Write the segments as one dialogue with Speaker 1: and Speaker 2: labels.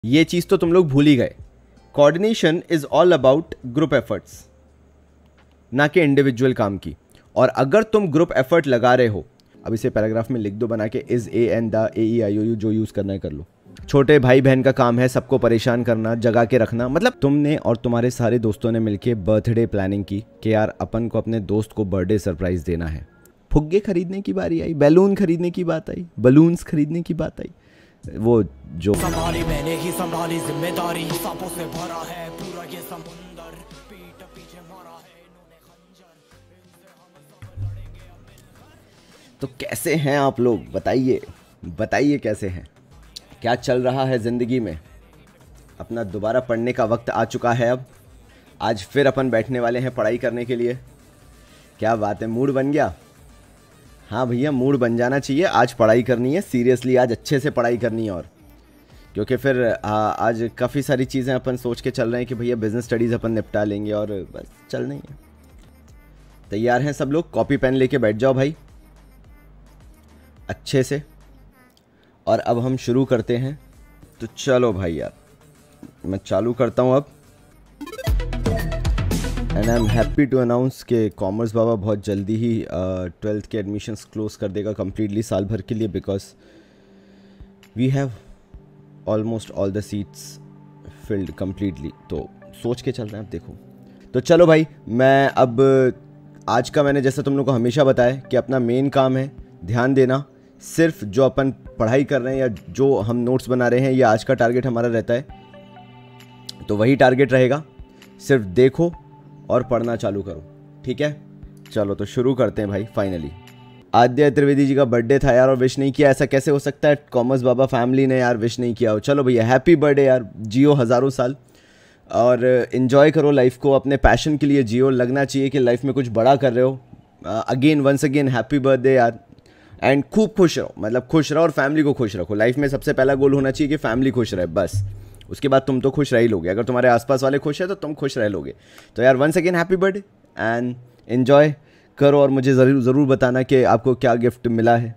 Speaker 1: ये चीज़ तो तुम लोग भूल ही गए। Coordination is all about group efforts, ना कि इंडिविजुअल काम की। और अगर तुम ग्रुप एफर्ट लगा रहे हो, अब इसे पैराग्राफ में लिख दो बना के, is a an the A E I O U, जो यूज़ करना है कर लो। छोटे भाई बहन का काम है सबको परेशान करना, जगा के रखना। मतलब तुमने और तुम्हारे सारे दोस्तों ने मिलके बर्थडे प्लानिंग की कि यार अपन को अपने दोस्त को बर्थडे सरप्राइज देना है। फुग्गे खरीदने की बारी आई, बैलून खरीदने की बात आई, बलून्स खरीदने की बात आई। वो जो
Speaker 2: संभाली मैंने ही संभाली जिम्मेदारी, सांपों से भरा है पूरा ये समुंदर, पीठ पीछे मारा है इन्होंने खंजर, इनसे हम सब लड़ेंगे अब।
Speaker 1: तो कैसे हैं आप लोग, बताइए बताइए कैसे हैं, क्या चल रहा है ज़िंदगी में। अपना दोबारा पढ़ने का वक्त आ चुका है। अब आज फिर अपन बैठने वाले हैं पढ़ाई करने के लिए। क्या बात है, मूड बन गया। हाँ भैया, मूड बन जाना चाहिए। आज पढ़ाई करनी है सीरियसली, आज अच्छे से पढ़ाई करनी है। और क्योंकि फिर आज काफ़ी सारी चीज़ें अपन सोच के चल रहे हैं कि भैया बिज़नेस स्टडीज़ अपन निपटा लेंगे और बस चलना ही है। तैयार हैं सब लोग? कॉपी पेन लेके बैठ जाओ भाई अच्छे से। और अब हम शुरू करते हैं। तो चलो भाई यार, मैं चालू करता हूँ अब। And I am happy to announce कि कॉमर्स बाबा बहुत जल्दी ही 12th के एडमिशन्स क्लोज कर देगा कम्प्लीटली साल भर के लिए, because we have almost all the seats filled completely. तो सोच के चल रहे हैं अब, देखो। तो चलो भाई, मैं अब आज का मैंने जैसे तुम लोग को हमेशा बताया कि अपना मेन काम है ध्यान देना। सिर्फ जो अपन पढ़ाई कर रहे हैं या जो हम नोट्स बना रहे हैं, ये आज का टारगेट हमारा रहता है, तो वही टारगेट रहेगा। सिर्फ देखो और पढ़ना चालू करो, ठीक है। चलो तो शुरू करते हैं भाई। फाइनली आद्या त्रिवेदी जी का बर्थडे था यार और विश नहीं किया, ऐसा कैसे हो सकता है? कॉमर्स बाबा फैमिली ने यार विश नहीं किया हो। चलो भैया, हैप्पी बर्थडे यार, जियो हज़ारों साल और इन्जॉय करो लाइफ को, अपने पैशन के लिए जियो। लगना चाहिए कि लाइफ में कुछ बड़ा कर रहे हो। Again once again happy birthday यार। एंड खूब खुश रहो, मतलब खुश रहो और फैमिली को खुश रखो। लाइफ में सबसे पहला गोल होना चाहिए कि फैमिली खुश रहे, बस। उसके बाद तुम तो खुश रह ही लोगे। अगर तुम्हारे आसपास वाले खुश हैं तो तुम खुश रह लोगे। तो यार once again happy birthday and enjoy करो। और मुझे ज़रूर बताना कि आपको क्या गिफ्ट मिला है,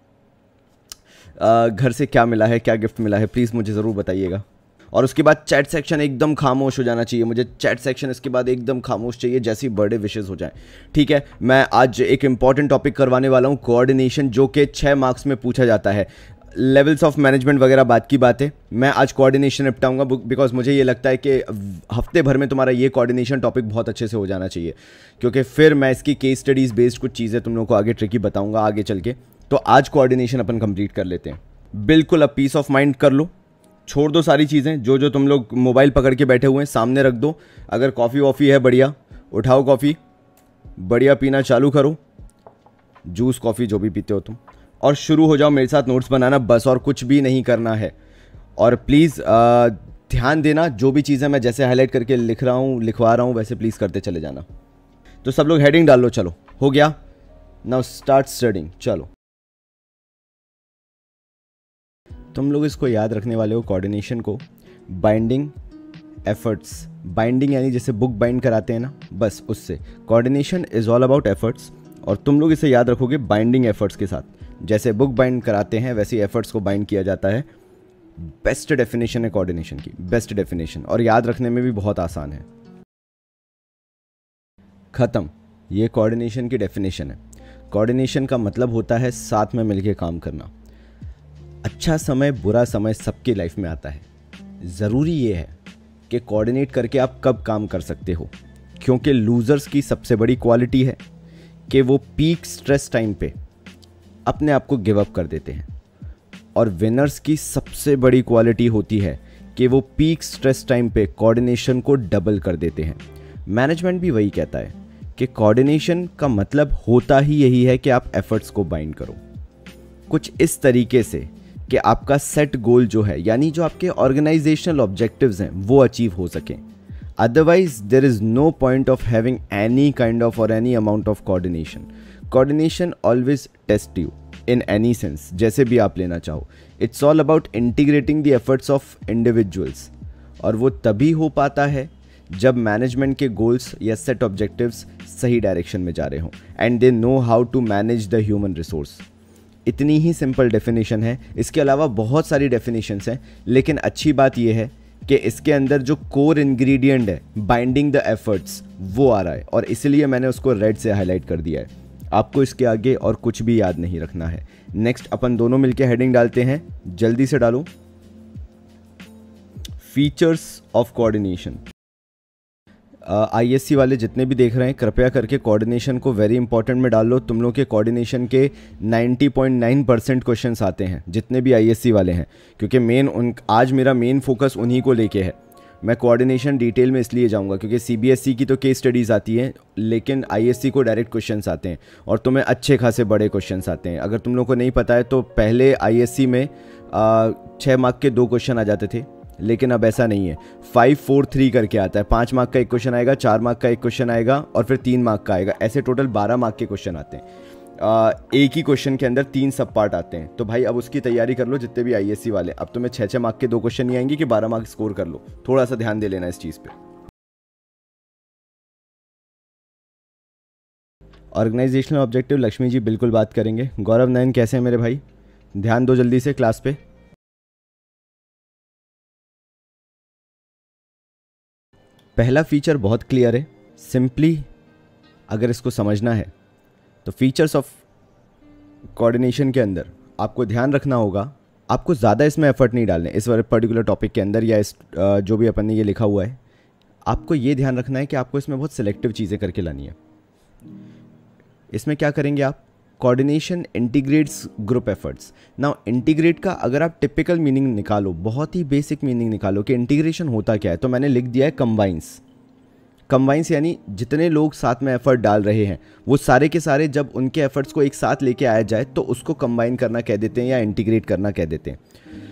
Speaker 1: घर से क्या मिला है, क्या गिफ्ट मिला है, प्लीज़ मुझे ज़रूर बताइएगा। और उसके बाद चैट सेक्शन एकदम खामोश हो जाना चाहिए। मुझे चैट सेक्शन इसके बाद एकदम खामोश चाहिए जैसे ही बर्थडे विशेज़ हो जाए, ठीक है। मैं आज एक इंपॉर्टेंट टॉपिक करवाने वाला हूँ, कोऑर्डिनेशन, जो कि 6 मार्क्स में पूछा जाता है। लेवल्स ऑफ मैनेजमेंट वगैरह बात की बात है, मैं आज कोऑर्डिनेशन निपटाऊंगा बिकॉज मुझे ये लगता है कि हफ्ते भर में तुम्हारा ये कोऑर्डिनेशन टॉपिक बहुत अच्छे से हो जाना चाहिए, क्योंकि फिर मैं इसकी केस स्टडीज़ बेस्ड कुछ चीज़ें तुम लोगों को आगे ट्रिकी बताऊंगा आगे चल के। तो आज कोऑर्डिनेशन अपन कंप्लीट कर लेते हैं। बिल्कुल अब पीस ऑफ माइंड कर लो, छोड़ दो सारी चीज़ें जो तुम लोग मोबाइल पकड़ के बैठे हुए हैं, सामने रख दो। अगर कॉफ़ी वॉफ़ी है बढ़िया, उठाओ कॉफ़ी, बढ़िया पीना चालू करो, जूस कॉफ़ी जो भी पीते हो तुम, और शुरू हो जाओ मेरे साथ नोट्स बनाना, बस। और कुछ भी नहीं करना है। और प्लीज़ ध्यान देना, जो भी चीज़ें मैं जैसे हाईलाइट करके लिखवा रहा हूँ वैसे प्लीज़ करते चले जाना। तो सब लोग हेडिंग डाल लो। चलो हो गया, नाउ स्टार्ट स्टडिंग। चलो तुम लोग इसको याद रखने वाले हो, कोऑर्डिनेशन को, बाइंडिंग एफर्ट्स। बाइंडिंग यानी जैसे बुक बाइंड कराते हैं ना, बस उससे। Coordination is all about efforts, और तुम लोग इसे याद रखोगे बाइंडिंग एफर्ट्स के साथ। जैसे बुक बाइंड कराते हैं वैसे एफर्ट्स को बाइंड किया जाता है। बेस्ट डेफिनेशन है कोऑर्डिनेशन की, बेस्ट डेफिनेशन, और याद रखने में भी बहुत आसान है। खत्म, ये कोऑर्डिनेशन की डेफिनेशन है। कोऑर्डिनेशन का मतलब होता है साथ में मिलकर काम करना। अच्छा समय बुरा समय सबकी लाइफ में आता है। ज़रूरी ये है कि कोऑर्डिनेट करके आप कब काम कर सकते हो, क्योंकि लूज़र्स की सबसे बड़ी क्वालिटी है कि वो पीक स्ट्रेस टाइम पे अपने आप को गिव अप कर देते हैं, और विनर्स की सबसे बड़ी क्वालिटी होती है कि वो पीक स्ट्रेस टाइम पे कोऑर्डिनेशन को डबल कर देते हैं। मैनेजमेंट भी वही कहता है कि कोऑर्डिनेशन का मतलब होता ही यही है कि आप एफर्ट्स को बाइंड करो कुछ इस तरीके से कि आपका सेट गोल जो है, यानी जो आपके ऑर्गेनाइजेशनल ऑब्जेक्टिव्स हैं, वो अचीव हो सकें। Otherwise there is no point of having any kind of और any amount of coordination. Coordination always test you in any sense, जैसे भी आप लेना चाहो। It's all about integrating the efforts of individuals, और वो तभी हो पाता है जब मैनेजमेंट के गोल्स या सेट ऑब्जेक्टिव्स सही डायरेक्शन में जा रहे हों, and they know how to manage the human resource. इतनी ही सिंपल डेफिनेशन है। इसके अलावा बहुत सारी डेफिनेशंस हैं, लेकिन अच्छी बात यह है कि इसके अंदर जो कोर इंग्रेडिएंट है बाइंडिंग द एफर्ट्स वो आ रहा है, और इसलिए मैंने उसको रेड से हाईलाइट कर दिया है। आपको इसके आगे और कुछ भी याद नहीं रखना है। नेक्स्ट अपन दोनों मिलके हेडिंग डालते हैं, जल्दी से डालो, फीचर्स ऑफ कोऑर्डिनेशन। आईएससी वाले जितने भी देख रहे हैं कृपया करके कोऑर्डिनेशन को वेरी इंपॉर्टेंट में डाल लो। तुम लोग के कोऑर्डिनेशन के 90.9% क्वेश्चंस आते हैं जितने भी आईएससी वाले हैं, क्योंकि आज मेरा मेन फोकस उन्हीं को लेके है। मैं कोऑर्डिनेशन डिटेल में इसलिए जाऊंगा क्योंकि सीबीएसई की तो केस स्टडीज़ आती हैं, लेकिन आईएससी को डायरेक्ट क्वेश्चंस आते हैं और तुम्हें अच्छे खासे बड़े क्वेश्चंस आते हैं। अगर तुम लोग को नहीं पता है तो पहले आईएससी में 6 मार्क के 2 क्वेश्चन आ जाते थे, लेकिन अब ऐसा नहीं है। 5, 4, 3 करके आता है। 5 मार्क का एक क्वेश्चन आएगा, 4 मार्क का एक क्वेश्चन आएगा और फिर 3 मार्क का आएगा। ऐसे टोटल 12 मार्क के क्वेश्चन आते हैं। एक ही क्वेश्चन के अंदर 3 सब पार्ट आते हैं। तो भाई अब उसकी तैयारी कर लो जितने भी आईएससी वाले। अब तुम्हें 6-6 मार्क के 2 क्वेश्चन नहीं आएंगे कि 12 मार्क स्कोर कर लो। थोड़ा सा ध्यान दे लेना इस चीज़ पे। ऑर्गेनाइजेशनल ऑब्जेक्टिव लक्ष्मी जी बिल्कुल बात करेंगे। गौरव नयन कैसे हैं मेरे भाई? ध्यान दो जल्दी से क्लास पे। पहला फीचर बहुत क्लियर है, सिंपली अगर इसको समझना है तो फीचर्स ऑफ कोऑर्डिनेशन के अंदर आपको ध्यान रखना होगा, आपको ज़्यादा इसमें एफर्ट नहीं डालने इस पर्टिकुलर टॉपिक के अंदर या इस जो भी अपन ने ये लिखा हुआ है। आपको ये ध्यान रखना है कि आपको इसमें बहुत सिलेक्टिव चीज़ें करके लानी है। इसमें क्या करेंगे आप? Coordination integrates group efforts. Now integrate का अगर आप टिपिकल मीनिंग निकालो, बहुत ही बेसिक मीनिंग निकालो कि इंटीग्रेशन होता क्या है, तो मैंने लिख दिया है कंबाइंस। कंबाइंस यानी जितने लोग साथ में एफर्ट डाल रहे हैं वो सारे के सारे जब उनके एफर्ट्स को एक साथ लेके आया जाए तो उसको कंबाइन करना कह देते हैं या इंटीग्रेट करना कह देते हैं।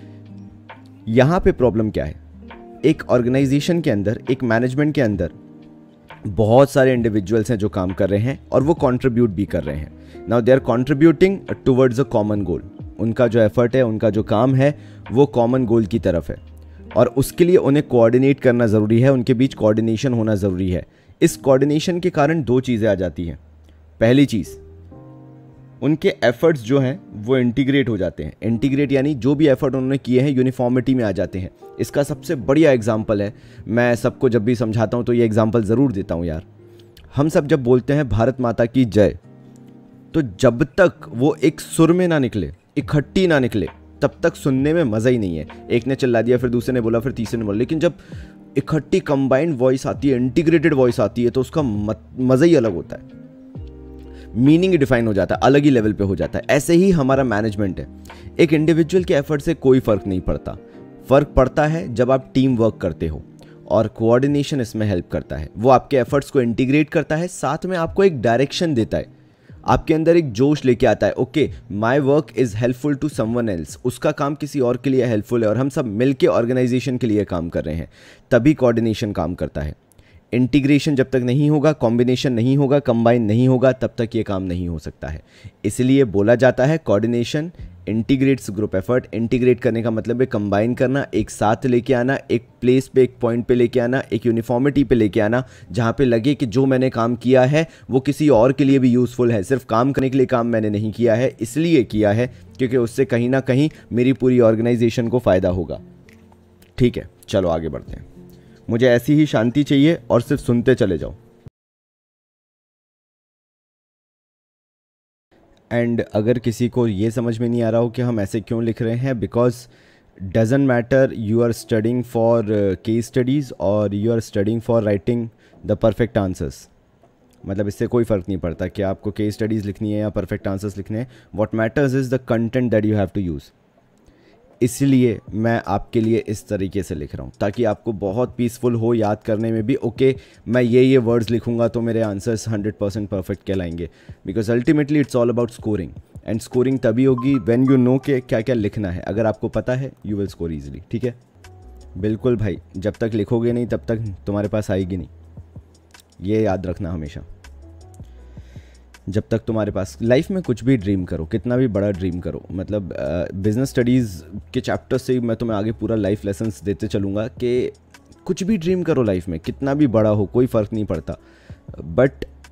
Speaker 1: यहाँ पे प्रॉब्लम क्या है? एक ऑर्गेनाइजेशन के अंदर, एक मैनेजमेंट के अंदर बहुत सारे इंडिविजुअल्स हैं जो काम कर रहे हैं और वो कंट्रीब्यूट भी कर रहे हैं। Now they are contributing towards a common goal. उनका जो एफर्ट है, उनका जो काम है वो कॉमन गोल की तरफ है और उसके लिए उन्हें कोऑर्डिनेट करना ज़रूरी है, उनके बीच कोऑर्डिनेशन होना ज़रूरी है। इस कोऑर्डिनेशन के कारण 2 चीज़ें आ जाती हैं। पहली चीज़, उनके एफर्ट्स जो हैं वो इंटीग्रेट हो जाते हैं। इंटीग्रेट यानी जो भी एफर्ट उन्होंने किए हैं यूनिफॉर्मिटी में आ जाते हैं। इसका सबसे बढ़िया एग्जाम्पल है, मैं सबको जब भी समझाता हूँ तो ये एग्जाम्पल ज़रूर देता हूँ यार। हम सब जब बोलते हैं भारत माता की जय, तो जब तक वो एक सुर में ना निकले, इकट्ठी ना निकले, तब तक सुनने में मज़ा ही नहीं है। एक ने चिल्ला दिया, फिर दूसरे ने बोला, फिर तीसरे ने बोला, लेकिन जब इकट्ठी कंबाइंड वॉइस आती है, इंटीग्रेटेड वॉइस आती है, तो उसका मज़ा ही अलग होता है। मीनिंग डिफाइन हो जाता है, अलग ही लेवल पे हो जाता है। ऐसे ही हमारा मैनेजमेंट है। एक इंडिविजुअल के एफर्ट से कोई फ़र्क नहीं पड़ता। फ़र्क पड़ता है जब आप टीम वर्क करते हो, और कोऑर्डिनेशन इसमें हेल्प करता है। वो आपके एफर्ट्स को इंटीग्रेट करता है, साथ में आपको एक डायरेक्शन देता है, आपके अंदर एक जोश लेके आता है। Okay, my work is helpful to someone else. उसका काम किसी और के लिए हेल्पफुल है और हम सब मिलके ऑर्गेनाइजेशन के लिए काम कर रहे हैं, तभी कोऑर्डिनेशन काम करता है। इंटीग्रेशन जब तक नहीं होगा, कॉम्बिनेशन नहीं होगा, कंबाइन नहीं होगा, तब तक ये काम नहीं हो सकता है। इसलिए बोला जाता है coordination integrates group effort. Integrate करने का मतलब है कंबाइन करना, एक साथ लेके आना, एक प्लेस पे, एक पॉइंट पे लेके आना, एक यूनिफॉर्मिटी पे लेके आना, जहाँ पे लगे कि जो मैंने काम किया है वो किसी और के लिए भी यूज़फुल है। सिर्फ काम करने के लिए काम मैंने नहीं किया है, इसलिए किया है क्योंकि उससे कहीं ना कहीं मेरी पूरी ऑर्गेनाइजेशन को फ़ायदा होगा। ठीक है, चलो आगे बढ़ते हैं। मुझे ऐसी ही शांति चाहिए और सिर्फ सुनते चले जाओ। एंड अगर किसी को ये समझ में नहीं आ रहा हो कि हम ऐसे क्यों लिख रहे हैं, because doesn't matter you are studying for case studies और you are studying for writing the perfect answers. मतलब इससे कोई फ़र्क नहीं पड़ता कि आपको केस स्टडीज़ लिखनी है या परफेक्ट आंसर्स लिखने हैं। What matters is the content that you have to use. इसलिए मैं आपके लिए इस तरीके से लिख रहा हूँ ताकि आपको बहुत पीसफुल हो याद करने में भी। ओके, मैं ये वर्ड्स लिखूंगा तो मेरे आंसर्स 100% परफेक्ट कहलाएंगे, because ultimately it's all about scoring. And scoring तभी होगी व्हेन यू नो कि क्या क्या लिखना है। अगर आपको पता है यू विल स्कोर ईजिली। ठीक है, बिल्कुल भाई, जब तक लिखोगे नहीं तब तक तुम्हारे पास आएगी नहीं, ये याद रखना हमेशा। जब तक तुम्हारे पास लाइफ में कुछ भी ड्रीम करो, कितना भी बड़ा ड्रीम करो, मतलब बिजनेस स्टडीज़ के चैप्टर से मैं तुम्हें आगे पूरा लाइफ लेसन्स देते चलूँगा कि कुछ भी ड्रीम करो लाइफ में, कितना भी बड़ा हो कोई फ़र्क नहीं पड़ता, बट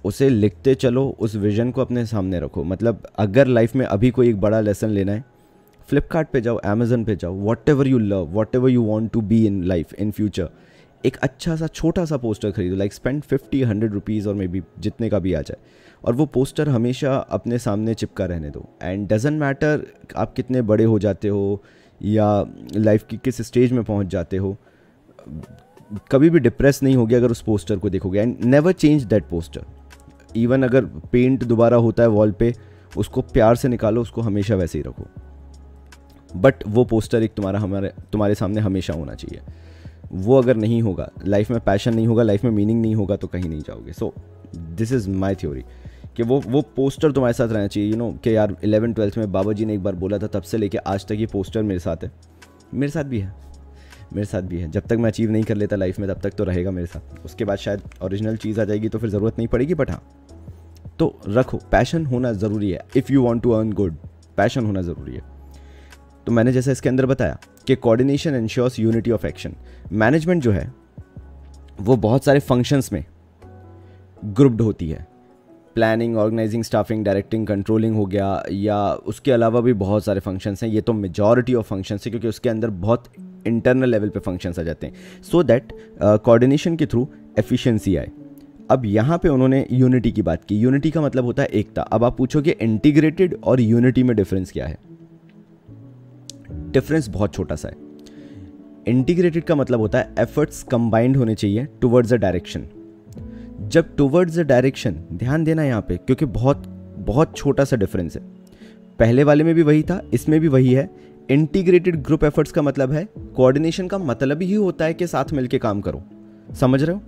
Speaker 1: उसे लिखते चलो, उस विजन को अपने सामने रखो। मतलब अगर लाइफ में अभी कोई एक बड़ा लेसन लेना है, फ्लिपकार्ट पे जाओ, अमेजन पे जाओ, whatever you love, whatever you want to be in life in future, एक अच्छा सा छोटा सा पोस्टर खरीदो, लाइक स्पेंड 50-100 रुपीज़ और मे बी जितने का भी आ जाए, और वो पोस्टर हमेशा अपने सामने चिपका रहने दो। एंड डजेंट मैटर आप कितने बड़े हो जाते हो या लाइफ की किस स्टेज में पहुंच जाते हो, कभी भी डिप्रेस नहीं होगे अगर उस पोस्टर को देखोगे। And never change that poster. Even अगर पेंट दोबारा होता है वॉल पे, उसको प्यार से निकालो, उसको हमेशा वैसे ही रखो, बट वो पोस्टर एक तुम्हारे सामने हमेशा होना चाहिए। वो अगर नहीं होगा, लाइफ में पैशन नहीं होगा, लाइफ में मीनिंग नहीं होगा, तो कहीं नहीं जाओगे। So this is my theory कि वो पोस्टर तुम्हारे साथ रहना चाहिए। कि यार 11th-12th में बाबा जी ने एक बार बोला था, तब से लेके आज तक ये पोस्टर मेरे साथ है। मेरे साथ भी है। जब तक मैं अचीव नहीं कर लेता लाइफ में, तब तक तो रहेगा मेरे साथ। उसके बाद शायद ओरिजिनल चीज़ आ जाएगी तो फिर ज़रूरत नहीं पड़ेगी, बट हाँ, तो रखो। पैशन होना ज़रूरी है। If you want to earn good, passion होना ज़रूरी है। तो मैंने जैसे इसके अंदर बताया कि coordination ensures unity of action. Management जो है वो बहुत सारे फंक्शंस में ग्रुप्ड होती है। Planning, organizing, staffing, directing, controlling हो गया, या उसके अलावा भी बहुत सारे फंक्शंस हैं। ये तो मेजॉरिटी ऑफ फंक्शंस है, क्योंकि उसके अंदर बहुत इंटरनल लेवल पे फंक्शंस आ जाते हैं, सो दैट कोऑर्डिनेशन के थ्रू एफिशिएंसी आए। अब यहाँ पे उन्होंने यूनिटी की बात की। यूनिटी का मतलब होता है एकता। अब आप पूछोगे इंटीग्रेटेड और यूनिटी में डिफरेंस क्या है? डिफरेंस बहुत छोटा सा है। इंटीग्रेटेड का मतलब होता है एफर्ट्स कंबाइंड होने चाहिए टुवर्ड्स अ डायरेक्शन। जब टुवर्ड्स अ डायरेक्शन, ध्यान देना यहाँ पे, क्योंकि बहुत बहुत छोटा सा डिफरेंस है। पहले वाले में भी वही था, इसमें भी वही है। इंटीग्रेटेड ग्रुप एफर्ट्स का मतलब है, कोऑर्डिनेशन का मतलब ही होता है कि साथ मिलकर काम करो। समझ रहे हो?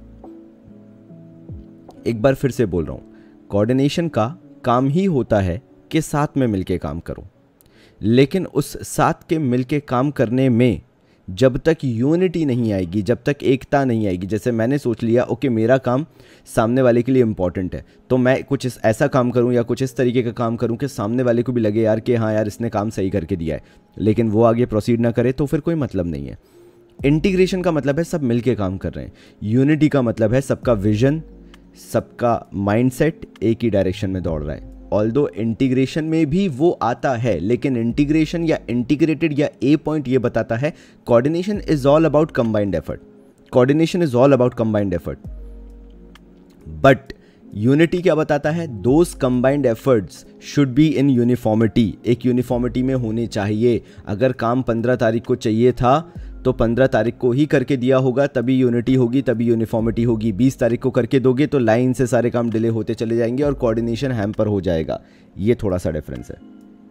Speaker 1: एक बार फिर से बोल रहा हूं, कोऑर्डिनेशन का काम ही होता है कि साथ में मिलके काम करो। लेकिन उस साथ के मिलके काम करने में जब तक यूनिटी नहीं आएगी, जब तक एकता नहीं आएगी, जैसे मैंने सोच लिया ओके मेरा काम सामने वाले के लिए इंपॉर्टेंट है, तो मैं कुछ ऐसा काम करूं या कुछ इस तरीके का काम करूं कि सामने वाले को भी लगे यार कि हाँ यार इसने काम सही करके दिया है, लेकिन वो आगे प्रोसीड ना करे, तो फिर कोई मतलब नहीं है। इंटीग्रेशन का मतलब है सब मिलके काम कर रहे हैं। यूनिटी का मतलब है सबका विजन, सबका माइंडसेट एक ही डायरेक्शन में दौड़ रहा है। ऑल्दो इंटीग्रेशन में भी वो आता है, लेकिन इंटीग्रेशन या इंटीग्रेटेड या ए पॉइंट ये बताता है coordination is all about combined effort. Coordination is all about combined effort, but unity क्या बताता है? Those combined efforts should be in uniformity. एक यूनिफॉर्मिटी में होने चाहिए। अगर काम 15 तारीख को चाहिए था तो 15 तारीख को ही करके दिया होगा, तभी यूनिटी होगी, तभी यूनिफॉर्मिटी होगी। 20 तारीख को करके दोगे तो लाइन से सारे काम डिले होते चले जाएंगे और कोऑर्डिनेशन हैम्पर हो जाएगा। ये थोड़ा सा डिफरेंस है,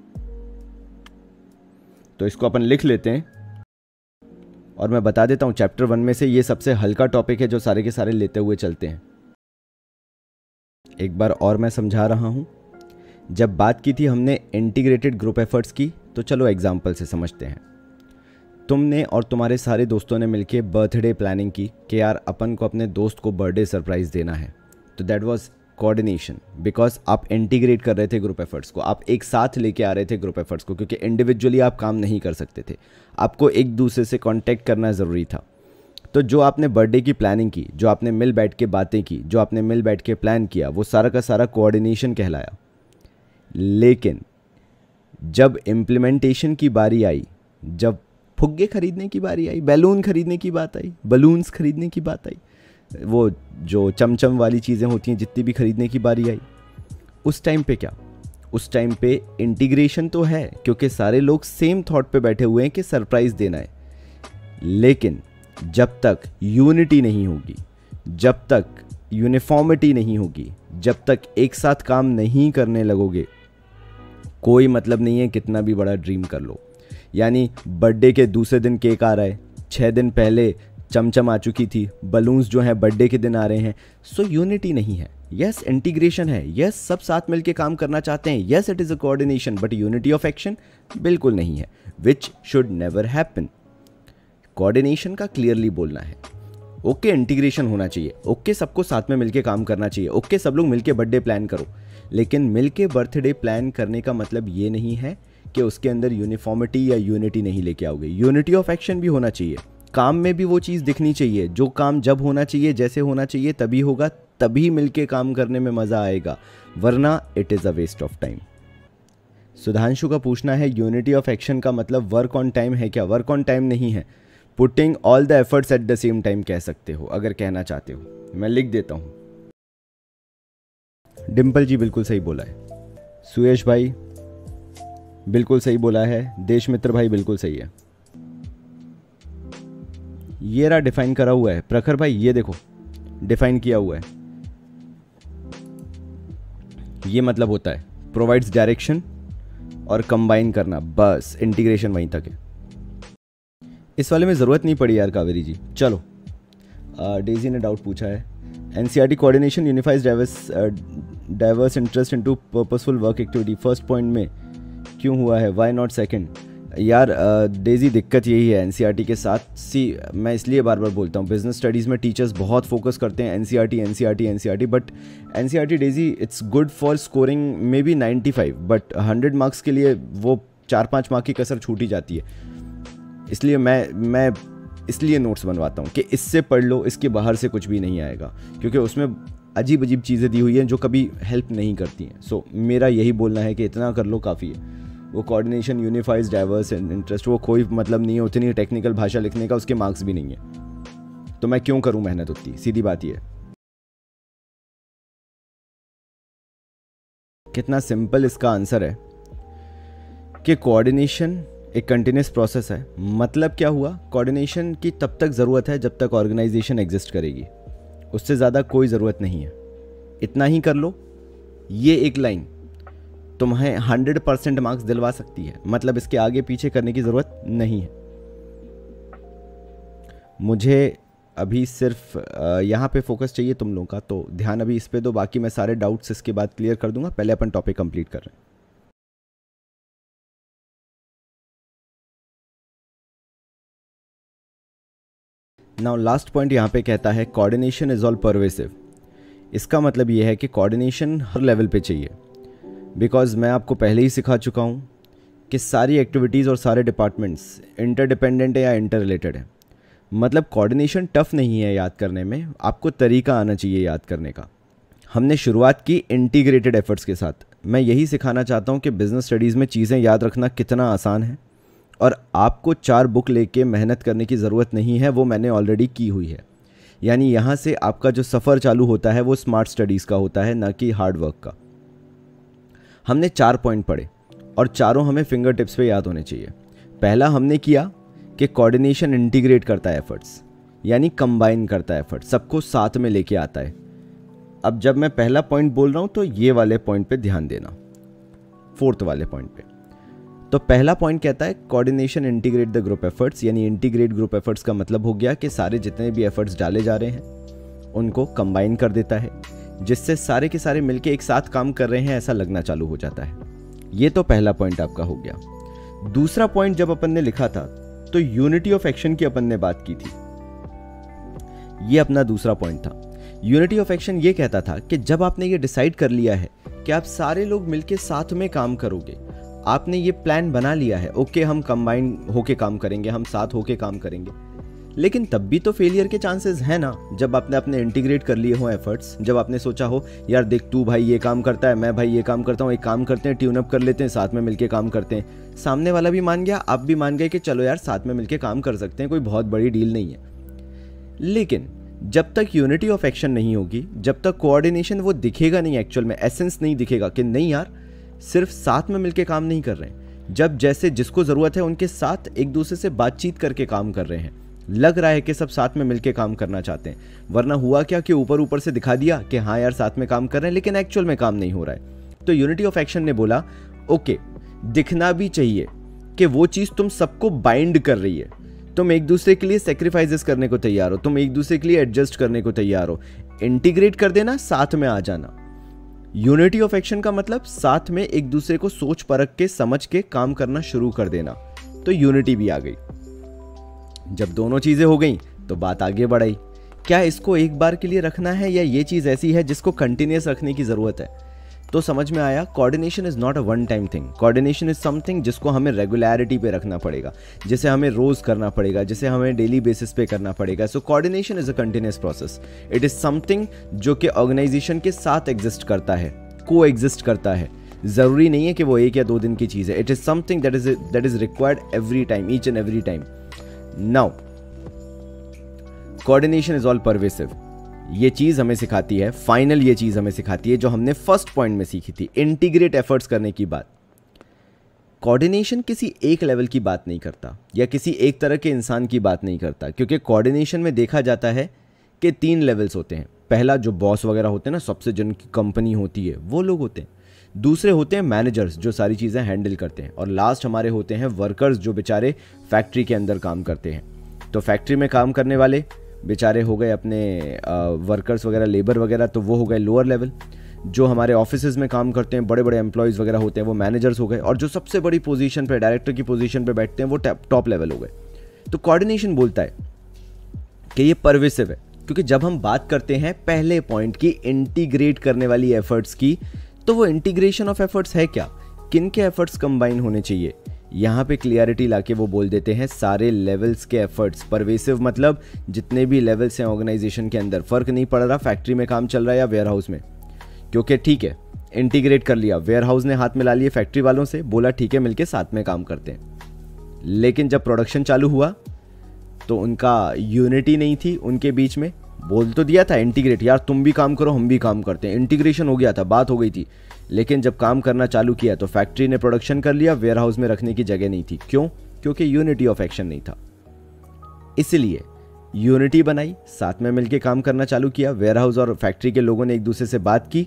Speaker 1: तो इसको अपन लिख लेते हैं। और मैं बता देता हूं, चैप्टर 1 में से ये सबसे हल्का टॉपिक है जो सारे के सारे लेते हुए चलते हैं। एक बार और मैं समझा रहा हूं। जब बात की थी हमने इंटीग्रेटेड ग्रुप एफर्ट्स की, तो चलो एग्जाम्पल से समझते हैं। तुमने और तुम्हारे सारे दोस्तों ने मिलके बर्थडे प्लानिंग की कि यार अपन को अपने दोस्त को बर्थडे सरप्राइज देना है, तो दैट वाज कोऑर्डिनेशन, बिकॉज आप इंटीग्रेट कर रहे थे ग्रुप एफर्ट्स को, आप एक साथ लेके आ रहे थे ग्रुप एफर्ट्स को, क्योंकि इंडिविजुअली आप काम नहीं कर सकते थे, आपको एक दूसरे से कांटेक्ट करना ज़रूरी था। तो जो आपने बर्थडे की प्लानिंग की, जो आपने मिल बैठ के बातें की, जो आपने मिल बैठ के प्लान किया, वो सारा का सारा कोऑर्डिनेशन कहलाया। लेकिन जब इम्प्लीमेंटेशन की बारी आई, जब फुग्गे खरीदने की बारी आई, बैलून खरीदने की बात आई, बलून्स खरीदने की बात आई, वो जो चमचम वाली चीज़ें होती हैं जितनी भी खरीदने की बारी आई, उस टाइम पे क्या? उस टाइम पे इंटीग्रेशन तो है, क्योंकि सारे लोग सेम थॉट पे बैठे हुए हैं कि सरप्राइज देना है। लेकिन जब तक यूनिटी नहीं होगी, जब तक यूनिफॉर्मिटी नहीं होगी, जब तक एक साथ काम नहीं करने लगोगे, कोई मतलब नहीं है कितना भी बड़ा ड्रीम कर लो। यानी बर्थडे के दूसरे दिन केक आ रहा है, 6 दिन पहले चमचम आ चुकी थी, बलून्स जो हैं बर्थडे के दिन आ रहे हैं, सो यूनिटी नहीं है। यस इंटीग्रेशन है, यस सब साथ मिलके काम करना चाहते हैं, yes it is a coordination, but unity of action बिल्कुल नहीं है, which should never happen. Coordination का क्लियरली बोलना है, ओके इंटीग्रेशन होना चाहिए, ओके सबको साथ में मिलके काम करना चाहिए, ओके सब लोग मिलके बर्थडे प्लान करो, लेकिन मिलके बर्थडे प्लान करने का मतलब ये नहीं है कि उसके अंदर यूनिफॉर्मिटी या यूनिटी नहीं लेके आओगे। यूनिटी ऑफ एक्शन भी होना चाहिए, काम में भी वो चीज़ दिखनी चाहिए, जो काम जब होना चाहिए, जैसे होना चाहिए तभी होगा, तभी मिलके काम करने में मज़ा आएगा, वरना it is a waste of time. Sudhanshu का पूछना है यूनिटी ऑफ एक्शन का मतलब वर्क ऑन टाइम है क्या? वर्क ऑन टाइम नहीं है, putting all the efforts at the same time कह सकते हो, अगर कहना चाहते हो। मैं लिख देता हूँ। डिम्पल जी बिल्कुल सही बोला है, सुयश भाई बिल्कुल सही बोला है, देशमित्र भाई बिल्कुल सही है। ये रहा डिफाइन करा हुआ है, प्रखर भाई ये देखो डिफाइन किया हुआ है। ये मतलब होता है प्रोवाइड्स डायरेक्शन और कंबाइन करना, बस इंटीग्रेशन वहीं तक है। इस वाले में ज़रूरत नहीं पड़ी यार कावेरी जी। चलो डेजी ने डाउट पूछा है, NCERT coordination unifies diverse interest into purposeful work activity, first point में क्यों हुआ है, व्हाई नॉट सेकंड? यार डेजी दिक्कत यही है एनसीईआरटी के साथ। मैं इसलिए बार बार बोलता हूँ, बिजनेस स्टडीज़ में टीचर्स बहुत फोकस करते हैं NCERT, but NCERT Daisy it's good for scoring maybe 95, but 100 marks के लिए वो 4-5 मार्क की कसर छूटी जाती है। इसलिए मैं इसलिए नोट्स बनवाता हूँ कि इससे पढ़ लो, इसके बाहर से कुछ भी नहीं आएगा, क्योंकि उसमें अजीब अजीब चीज़ें दी हुई हैं जो कभी हेल्प नहीं करती हैं। सो मेरा यही बोलना है कि इतना कर लो काफ़ी है। वो coordination unifies diverse and interest, वो कोई मतलब नहीं है, उतनी टेक्निकल भाषा लिखने का उसके मार्क्स भी नहीं है, तो मैं क्यों करूं मेहनत उतनी, सीधी बात ये है। कितना सिंपल इसका आंसर है कि कोऑर्डिनेशन एक कंटिन्यूस प्रोसेस है। मतलब क्या हुआ, कोऑर्डिनेशन की तब तक ज़रूरत है जब तक ऑर्गेनाइजेशन एग्जिस्ट करेगी, उससे ज़्यादा कोई ज़रूरत नहीं है। इतना ही कर लो, ये एक लाइन तुम्हें 100% मार्क्स दिलवा सकती है, मतलब इसके आगे पीछे करने की ज़रूरत नहीं है। मुझे अभी सिर्फ यहाँ पे फोकस चाहिए तुम लोगों का, तो ध्यान अभी इस पे दो, बाकी मैं सारे डाउट्स इसके बाद क्लियर कर दूंगा। पहले अपन टॉपिक कंप्लीट कर रहे हैं। नाउ लास्ट पॉइंट यहाँ पे कहता है कोऑर्डिनेशन इज ऑल परवेसिव। इसका मतलब ये है कि कोऑर्डिनेशन हर लेवल पे चाहिए, बिकॉज मैं आपको पहले ही सिखा चुका हूँ कि सारी एक्टिविटीज़ और सारे डिपार्टमेंट्स इंटरडिपेंडेंट है या इंटर रिलेटेड है। मतलब कोऑर्डिनेशन टफ नहीं है याद करने में, आपको तरीका आना चाहिए याद करने का। हमने शुरुआत की इंटीग्रेटेड एफर्ट्स के साथ। मैं यही सिखाना चाहता हूँ कि बिजनेस स्टडीज़ में चीज़ें याद रखना कितना आसान है, और आपको 4 बुक लेके मेहनत करने की ज़रूरत नहीं है, वो मैंने ऑलरेडी की हुई है। यानी यहाँ से आपका जो सफ़र चालू होता है वो स्मार्ट स्टडीज़ का होता है, ना कि हार्ड वर्क का। हमने 4 पॉइंट पढ़े और चारों हमें फिंगर टिप्स पे याद होने चाहिए। पहला हमने किया कि कोऑर्डिनेशन इंटीग्रेट करता है एफर्ट्स, यानी कंबाइन करता है एफर्ट्स, सबको साथ में लेके आता है। अब जब मैं पहला पॉइंट बोल रहा हूँ तो ये वाले पॉइंट पे ध्यान देना, 4th वाले पॉइंट पे। तो पहला पॉइंट कहता है coordination integrate the group efforts, यानी इंटीग्रेट ग्रुप एफर्ट्स का मतलब हो गया कि सारे जितने भी एफर्ट्स डाले जा रहे हैं उनको कंबाइन कर देता है, जिससे सारे के सारे मिलके एक साथ काम कर रहे हैं ऐसा लगना चालू हो जाता है। ये तो पहला पॉइंट आपका हो गया। दूसरा पॉइंट जब अपन ने लिखा था तो यूनिटी ऑफ एक्शन की अपन ने बात की थी, ये अपना दूसरा पॉइंट था। यूनिटी ऑफ एक्शन ये कहता था कि जब आपने ये डिसाइड कर लिया है कि आप सारे लोग मिलके साथ में काम करोगे, आपने ये प्लान बना लिया है, ओके हम कंबाइन होके काम करेंगे, हम साथ होके काम करेंगे, लेकिन तब भी तो फेलियर के चांसेस हैं ना। जब आपने अपने इंटीग्रेट कर लिए हो एफर्ट्स, जब आपने सोचा हो यार देख तू भाई ये काम करता है, मैं भाई ये काम करता हूँ, एक काम करते हैं ट्यून अप कर लेते हैं, साथ में मिलके काम करते हैं। सामने वाला भी मान गया, आप भी मान गए कि चलो यार साथ में मिलके काम कर सकते हैं, कोई बहुत बड़ी डील नहीं है। लेकिन जब तक यूनिटी ऑफ एक्शन नहीं होगी, जब तक कोऑर्डिनेशन वो दिखेगा नहीं, एक्चुअल में एसेंस नहीं दिखेगा कि नहीं यार सिर्फ साथ में मिलके काम नहीं कर रहे हैं, जब जैसे जिसको ज़रूरत है उनके साथ एक दूसरे से बातचीत करके काम कर रहे हैं, लग रहा है कि सब साथ में मिलके काम करना चाहते हैं। वरना हुआ क्या कि ऊपर ऊपर से दिखा दिया कि हाँ यार साथ में काम कर रहे हैं, लेकिन एक्चुअल में काम नहीं हो रहा है। तो यूनिटी ऑफ एक्शन ने बोला ओके, दिखना भी चाहिए कि वो चीज़ तुम सबको बाइंड कर रही है, तुम एक दूसरे के लिए सेक्रीफाइसेस करने को तैयार हो, तुम एक दूसरे के लिए एडजस्ट करने को तैयार हो। इंटीग्रेट कर देना, साथ में आ जाना। यूनिटी ऑफ एक्शन का मतलब साथ में एक दूसरे को सोच परख के समझ के काम करना शुरू कर देना। तो यूनिटी भी आ गई। जब दोनों चीजें हो गई तो बात आगे बढ़ाई, क्या इसको एक बार के लिए रखना है या ये चीज ऐसी है जिसको कंटिन्यूस रखने की जरूरत है। तो समझ में आया coordination is not a one time thing. Coordination is something जिसको हमें रेगुलरिटी पे रखना पड़ेगा, जिसे हमें रोज़ करना पड़ेगा, जिसे हमें डेली बेसिस पे करना पड़ेगा। So coordination is a continuous process. It is something जो कि ऑर्गेनाइजेशन के साथ एग्जिस्ट करता है, को एग्जिस्ट करता है। ज़रूरी नहीं है कि वो 1 या 2 दिन की चीज़ है। It is something that is required every time, each and every time. Now coordination is all pervasive. ये चीज़ हमें सिखाती है, फाइनल ये चीज़ हमें सिखाती है जो हमने फर्स्ट पॉइंट में सीखी थी, इंटीग्रेट एफर्ट्स करने की बात। कोऑर्डिनेशन किसी एक लेवल की बात नहीं करता या किसी एक तरह के इंसान की बात नहीं करता, क्योंकि कोऑर्डिनेशन में देखा जाता है कि 3 लेवल्स होते हैं। पहला जो बॉस वगैरह होते हैं ना, सबसे जिनकी कंपनी होती है वो लोग होते हैं। दूसरे होते हैं मैनेजर्स जो सारी चीज़ें हैंडल करते हैं। और लास्ट हमारे होते हैं वर्कर्स जो बेचारे फैक्ट्री के अंदर काम करते हैं। तो फैक्ट्री में काम करने वाले बेचारे हो गए अपने वर्कर्स वगैरह, लेबर वगैरह, तो वो हो गए लोअर लेवल। जो हमारे ऑफिसेज में काम करते हैं, बड़े बड़े एम्प्लॉयज़ वगैरह होते हैं, वो मैनेजर्स हो गए। और जो सबसे बड़ी पोजीशन पे, डायरेक्टर की पोजीशन पे बैठते हैं, वो टॉप लेवल हो गए। तो कोऑर्डिनेशन बोलता है कि ये परवेसिव है, क्योंकि जब हम बात करते हैं पहले पॉइंट की, इंटीग्रेट करने वाली एफर्ट्स की, तो वो इंटीग्रेशन ऑफ एफर्ट्स है क्या, किन के एफर्ट्स कंबाइन होने चाहिए। यहाँ पे क्लियरिटी लाके वो बोल देते हैं सारे लेवल्स के एफर्ट्स। परवेसिव मतलब जितने भी लेवल्स हैं ऑर्गेनाइजेशन के अंदर, फ़र्क नहीं पड़ रहा फैक्ट्री में काम चल रहा है या वेयर हाउस में। क्योंकि ठीक है, इंटीग्रेट कर लिया, वेयर हाउस ने हाथ मिला लिए फैक्ट्री वालों से, बोला ठीक है मिलके साथ में काम करते हैं। लेकिन जब प्रोडक्शन चालू हुआ तो उनका यूनिटी नहीं थी उनके बीच में। बोल तो दिया था इंटीग्रेट, यार तुम भी काम करो हम भी काम करते हैं, इंटीग्रेशन हो गया था, बात हो गई थी। लेकिन जब काम करना चालू किया तो फैक्ट्री ने प्रोडक्शन कर लिया, वेयर हाउस में रखने की जगह नहीं थी। क्यों? क्योंकि यूनिटी ऑफ एक्शन नहीं था। इसलिए यूनिटी बनाई, साथ में मिलकर काम करना चालू किया। वेयर हाउस और फैक्ट्री के लोगों ने एक दूसरे से बात की।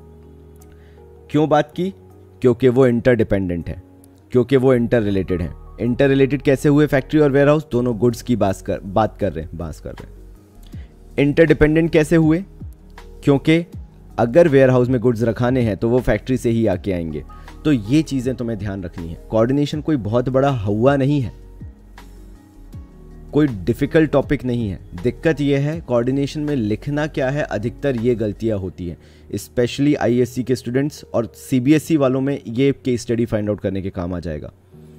Speaker 1: क्यों बात की? क्योंकि वो इंटरडिपेंडेंट है, क्योंकि वो इंटर रिलेटेड है। इंटर रिलेटेड कैसे हुए? फैक्ट्री और वेयर हाउस दोनों गुड्स की बात कर रहे हैं। इंटरडिपेंडेंट कैसे हुए? क्योंकि अगर वेयर हाउस में गुड्स रखाने हैं तो वो फैक्ट्री से ही आके आएंगे। तो ये चीज़ें तुम्हें ध्यान रखनी है। कोऑर्डिनेशन कोई बहुत बड़ा हुआ नहीं है, कोई डिफ़िकल्ट टॉपिक नहीं है। दिक्कत ये है कोऑर्डिनेशन में लिखना क्या है, अधिकतर ये गलतियाँ होती हैं, स्पेशली आईएससी के स्टूडेंट्स और सीबीएसई वालों में ये केस स्टडी फाइंड आउट करने के काम आ जाएगा।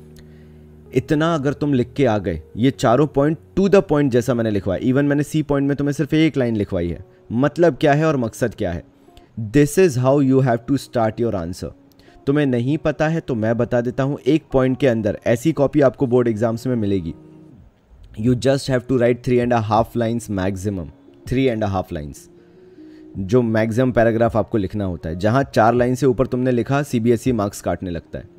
Speaker 1: इतना अगर तुम लिख के आ गए, ये चारों पॉइंट टू द पॉइंट जैसा मैंने लिखवाया, इवन मैंने सी पॉइंट में तुम्हें सिर्फ एक लाइन लिखवाई है, मतलब क्या है और मकसद क्या है। This is how you have to start your answer. तुम्हें नहीं पता है तो मैं बता देता हूं, एक पॉइंट के अंदर ऐसी कॉपी आपको बोर्ड एग्जाम्स में मिलेगी। You just have to write 3.5 lines maximum, 3.5 lines जो मैक्सिमम पैराग्राफ आपको लिखना होता है। जहां 4 लाइन से ऊपर तुमने लिखा सीबीएसई मार्क्स काटने लगता है।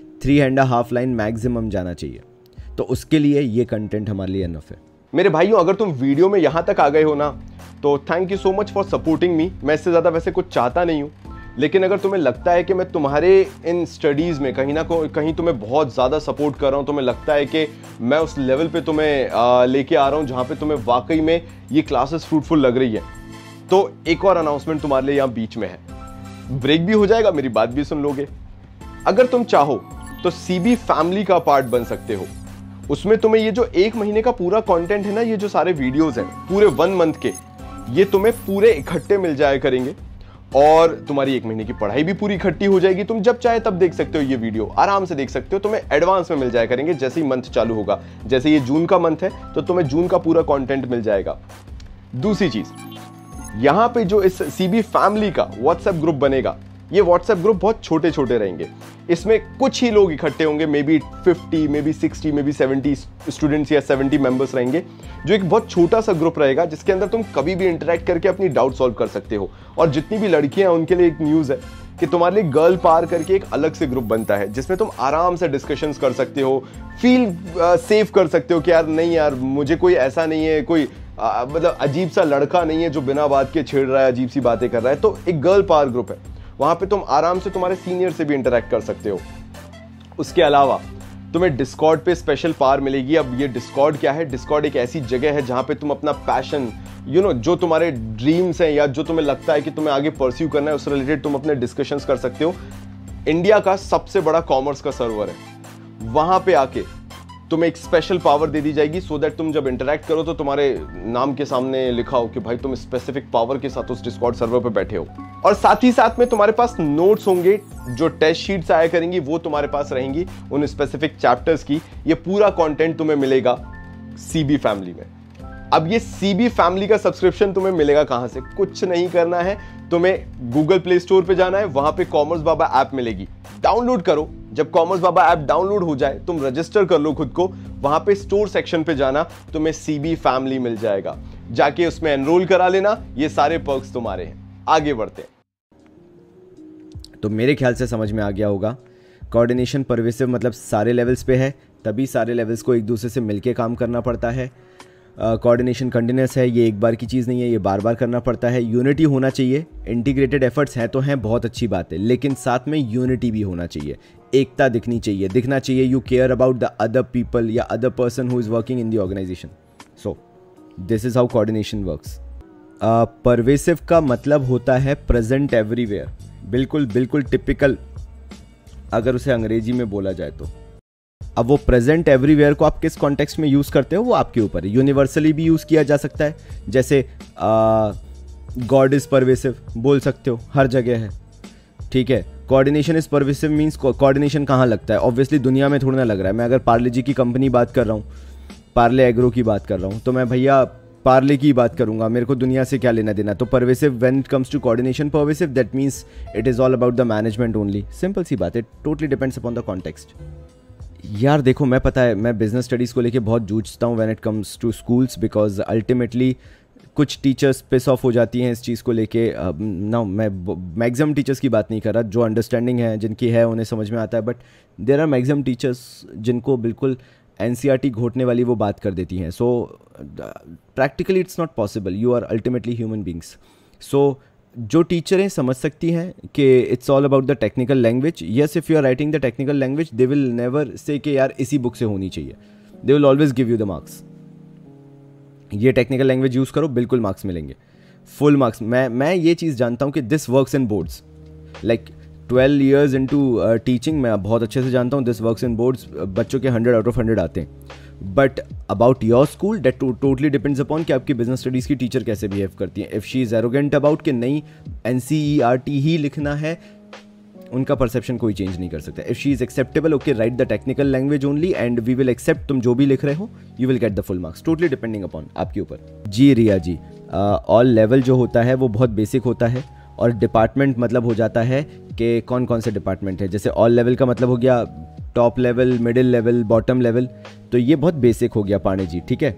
Speaker 1: 3.5 लाइन मैक्सिमम जाना चाहिए। तो उसके लिए ये कंटेंट हमारे लिए इनफ है।
Speaker 3: मेरे भाइयों, अगर तुम वीडियो में यहां तक आ गए हो ना, तो thank you so much for supporting me. मैं इससे ज़्यादा वैसे कुछ चाहता नहीं हूँ, लेकिन अगर तुम्हें लगता है कि मैं तुम्हारे इन स्टडीज़ में कहीं ना कहीं तुम्हें बहुत ज़्यादा सपोर्ट कर रहा हूँ, तुम्हें लगता है कि मैं उस लेवल पे तुम्हें लेके आ रहा हूँ जहाँ पे तुम्हें वाकई में ये क्लासेस फ्रूटफुल लग रही है, तो एक और अनाउंसमेंट तुम्हारे लिए यहाँ बीच में है। ब्रेक भी हो जाएगा, मेरी बात भी सुन लोगे। अगर तुम चाहो तो सीबी फैमिली का पार्ट बन सकते हो। उसमें तुम्हें ये जो 1 महीने का पूरा कंटेंट है ना, ये जो सारे वीडियोस हैं पूरे 1 मंथ के, ये तुम्हें पूरे इकट्ठे मिल जाया करेंगे और तुम्हारी 1 महीने की पढ़ाई भी पूरी इकट्ठी हो जाएगी। तुम जब चाहे तब देख सकते हो, ये वीडियो आराम से देख सकते हो। तुम्हें एडवांस में मिल जाया करेंगे जैसे ही मंथ चालू होगा। जैसे ये जून का मंथ है तो तुम्हें जून का पूरा कंटेंट मिल जाएगा। दूसरी चीज, यहां पे जो इस सीबी फैमिली का व्हाट्सएप ग्रुप बनेगा, ये व्हाट्सएप ग्रुप बहुत छोटे छोटे रहेंगे। इसमें कुछ ही लोग इकट्ठे होंगे, maybe 50, maybe 60, maybe 70 students या 70 मेंबर्स रहेंगे, जो एक बहुत छोटा सा ग्रुप रहेगा जिसके अंदर तुम कभी भी इंटरेक्ट करके अपनी डाउट सॉल्व कर सकते हो। और जितनी भी लड़कियां हैं उनके लिए एक न्यूज़ है कि तुम्हारे लिए गर्ल पार करके एक अलग से ग्रुप बनता है, जिसमें तुम आराम से डिस्कशंस कर सकते हो, फील सेफ कर सकते हो कि यार नहीं यार, मुझे कोई ऐसा नहीं है, कोई मतलब अजीब सा लड़का नहीं है जो बिना बात के छेड़ रहा है, अजीब सी बातें कर रहा है। तो एक गर्ल पावर ग्रुप है, वहां पे तुम आराम से तुम्हारे सीनियर से भी इंटरेक्ट कर सकते हो। उसके अलावा तुम्हें डिस्कॉर्ड पे स्पेशल पावर मिलेगी। अब ये डिस्कॉर्ड क्या है? डिस्कॉर्ड एक ऐसी जगह है जहां पे तुम अपना पैशन, जो तुम्हारे ड्रीम्स हैं या जो तुम्हें लगता है कि तुम्हें आगे परस्यू करना है, उस रिलेटेड तुम अपने डिस्कशंस कर सकते हो। इंडिया का सबसे बड़ा कॉमर्स का सर्वर है, वहां पे आके तुम्हें एक स्पेशल पावर दे दी जाएगी सो दैट तुम जब इंटरेक्ट करो तो तुम्हारे नाम के सामने लिखा हो कि भाई तुम स्पेसिफिक पावर के साथ उस डिस्कॉर्ड सर्वर पे बैठे हो। और साथ ही साथ में तुम्हारे पास नोट्स होंगे, जो टेस्ट शीट्स आया करेंगी वो तुम्हारे पास रहेंगी उन स्पेसिफिक चैप्टर्स की। ये पूरा कंटेंट तुम्हें मिलेगा सीबी फैमिली में। अब ये सीबी फैमिली का सब्सक्रिप्शन तुम्हें मिलेगा कहां से? कुछ नहीं करना है, तुम्हें गूगल प्ले स्टोर पे जाना है, वहां पे कॉमर्स बाबा ऐप मिलेगी, डाउनलोड करो। जब कॉमर्स बाबा ऐप डाउनलोड हो जाए तुम रजिस्टर कर लो खुद को, वहां पे स्टोर सेक्शन पे जाना, तुम्हें सीबी फैमिली मिल जाएगा, जाके उसमें एनरोल करा लेना। ये सारे पर्क्स तुम्हारे हैं। आगे बढ़ते हैं।
Speaker 1: तो मेरे ख्याल से समझ में आ गया होगा, कोऑर्डिनेशन परवेसिव मतलब सारे लेवल्स पे है, तभी सारे लेवल्स को एक दूसरे से मिलके काम करना पड़ता है। कोऑर्डिनेशन कंटिन्यूस है, ये एक बार की चीज़ नहीं है, ये बार बार करना पड़ता है। यूनिटी होना चाहिए, इंटीग्रेटेड एफर्ट्स हैं तो हैं, बहुत अच्छी बात है, लेकिन साथ में यूनिटी भी होना चाहिए, एकता दिखनी चाहिए, दिखना चाहिए you care about the other people या other person who is working in the organization. So this is how coordination works. Pervasive का मतलब होता है प्रेजेंट एवरीवेयर, बिल्कुल बिल्कुल टिपिकल अगर उसे अंग्रेजी में बोला जाए तो। अब वो प्रेजेंट एवरीवेयर को आप किस कॉन्टेक्स्ट में यूज़ करते हो वो आपके ऊपर है। यूनिवर्सली भी यूज़ किया जा सकता है, जैसे गॉड इज़ परवेसिव बोल सकते हो, हर जगह है, ठीक है। Coordination is pervasive means coordination कहाँ लगता है? ऑब्वियसली दुनिया में थोड़ा ना लग रहा है। मैं अगर पार्ले जी की कंपनी बात कर रहा हूँ, पार्ले एग्रो की बात कर रहा हूँ, तो मैं भैया पार्ले की बात करूंगा, मेरे को दुनिया से क्या लेना देना। तो pervasive when it comes to coordination pervasive that means it is all about the management only. Simple सी बात है, totally depends upon the context. यार देखो, मैं पता है मैं बिजनेस स्टडीज़ को लेके बहुत जूझता हूँ when it comes to schools, because ultimately कुछ टीचर्स पिस ऑफ हो जाती हैं इस चीज़ को लेके। ना मैं मैक्सिमम टीचर्स की बात नहीं कर रहा, जो अंडरस्टैंडिंग है जिनकी है उन्हें समझ में आता है, but there are maximum teachers जिनको बिल्कुल एनसीईआरटी घोटने वाली वो बात कर देती हैं। So practically it's not possible, you are ultimately human beings. So जो टीचरें समझ सकती हैं कि it's all about the technical language, yes if you are writing the technical language they will never say कि यार इसी बुक से होनी चाहिए, they will always give you the marks. ये टेक्निकल लैंग्वेज यूज़ करो, बिल्कुल मार्क्स मिलेंगे, फुल मार्क्स। मैं ये चीज़ जानता हूँ कि this works in boards, like 12 years into teaching, मैं बहुत अच्छे से जानता हूँ दिस वर्क्स इन बोर्ड्स। बच्चों के 100 out of 100 आते हैं। But about your school that totally depends upon कि आपकी बिजनेस स्टडीज़ की टीचर कैसे बिहेव करती हैं। If she is arrogant about कि नहीं NCERT ही लिखना है, उनका परसेप्शन कोई चेंज नहीं कर सकता। If she is acceptable, okay right the technical language only and we will accept, तुम जो भी लिख रहे हो you will get the full marks, totally depending upon आपके ऊपर। जी रिया जी, ऑल लेवल जो होता है वो बहुत बेसिक होता है, और डिपार्टमेंट मतलब हो जाता है कि कौन कौन से डिपार्टमेंट है। जैसे ऑल लेवल का मतलब हो गया top level, middle level, bottom level, तो ये बहुत बेसिक हो गया पांडे जी, ठीक है।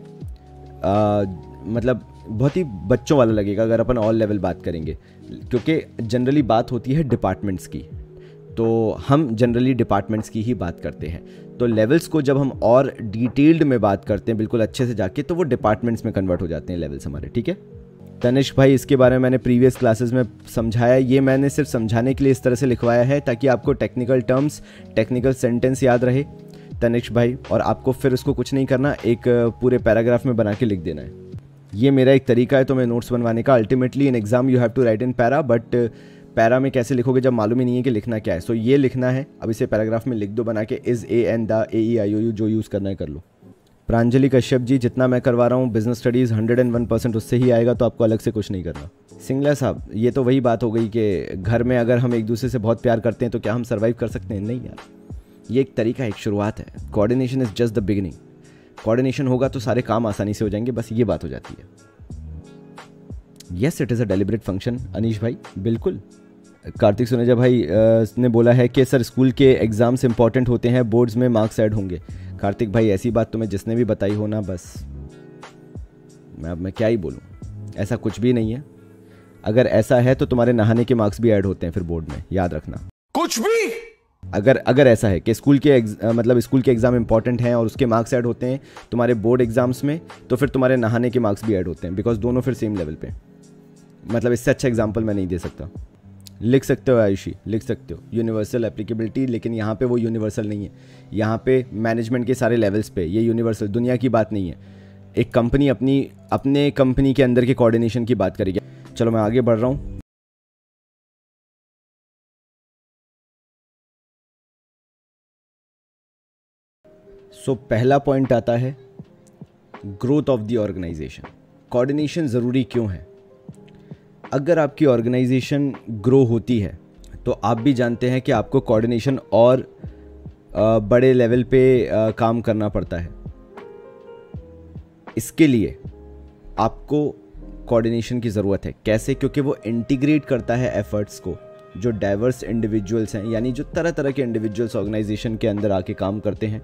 Speaker 1: मतलब बहुत ही बच्चों वाला लगेगा अगर अपन ऑल लेवल बात करेंगे, क्योंकि जनरली बात होती है डिपार्टमेंट्स की, तो हम जनरली डिपार्टमेंट्स की ही बात करते हैं। तो लेवल्स को जब हम और डिटेल्ड में बात करते हैं बिल्कुल अच्छे से जाके, तो वो डिपार्टमेंट्स में कन्वर्ट हो जाते हैं लेवल्स हमारे, ठीक है। तनिष्क भाई, इसके बारे में मैंने प्रीवियस क्लासेस में समझाया, ये मैंने सिर्फ समझाने के लिए इस तरह से लिखवाया है ताकि आपको टेक्निकल टर्म्स, टेक्निकल सेंटेंस याद रहे तनिष्क भाई, और आपको फिर उसको कुछ नहीं करना, एक पूरे पैराग्राफ में बना के लिख देना है। ये मेरा एक तरीका है तुम्हें नोट्स बनवाने का। Ultimately in exam you have to write in para, but para में कैसे लिखोगे जब मालूम ही नहीं है कि लिखना क्या है। सो ये लिखना है, अब इसे पैराग्राफ में लिख दो बना के, is a an the A E I O U, जो यूज़ करना है कर लो। प्रांजलि कश्यप जी, जितना मैं करवा रहा हूँ बिजनेस स्टडीज़ 101% उससे ही आएगा, तो आपको अलग से कुछ नहीं करना। सिंगला साहब, ये तो वही बात हो गई कि घर में अगर हम एक दूसरे से बहुत प्यार करते हैं तो क्या हम सर्वाइव कर सकते हैं? नहीं यार, ये एक तरीका है, एक शुरुआत है। Coordination is just the beginning. Coordination होगा तो सारे काम आसानी से हो जाएंगे, बस ये बात हो जाती है। Yes, it is a deliberate function. Anish भाई बिल्कुल। कार्तिक सुनेजा भाई ने बोला है कि सर स्कूल के एग्ज़ाम्स इंपॉर्टेंट होते हैं, बोर्ड्स में मार्क्स ऐड होंगे। कार्तिक भाई, ऐसी बात तुम्हें जिसने भी बताई हो ना, बस मैं क्या ही बोलूँ, ऐसा कुछ भी नहीं है। अगर ऐसा है तो तुम्हारे नहाने के मार्क्स भी ऐड होते हैं फिर बोर्ड में, याद रखना।
Speaker 3: कुछ भी
Speaker 1: अगर ऐसा है कि स्कूल के मतलब स्कूल के एग्ज़ाम इंपॉर्टेंट हैं और उसके मार्क्स ऐड होते हैं तुम्हारे बोर्ड एग्जाम्स में, तो फिर तुम्हारे नहाने के मार्क्स भी ऐड होते हैं, बिकॉज दोनों फिर सेम लेवल पे। मतलब इससे अच्छा एग्जाम्पल मैं नहीं दे सकता। लिख सकते हो आयुषी, लिख सकते हो यूनिवर्सल एप्लीकेबिलिटी, लेकिन यहाँ पे वो यूनिवर्सल नहीं है। यहाँ पे मैनेजमेंट के सारे लेवल्स पे ये यूनिवर्सल दुनिया की बात नहीं है। एक कंपनी अपने कंपनी के अंदर के कोऑर्डिनेशन की बात करेगी। चलो मैं आगे बढ़ रहा हूँ। सो पहला पॉइंट आता है growth of the organisation. Coordination ज़रूरी क्यों है? अगर आपकी ऑर्गेनाइजेशन ग्रो होती है तो आप भी जानते हैं कि आपको कोऑर्डिनेशन और बड़े लेवल पे काम करना पड़ता है। इसके लिए आपको कोऑर्डिनेशन की ज़रूरत है। कैसे? क्योंकि वो इंटीग्रेट करता है एफर्ट्स को। जो डाइवर्स इंडिविजुअल्स हैं, यानी जो तरह तरह के इंडिविजुअल्स ऑर्गेनाइजेशन के अंदर आके काम करते हैं,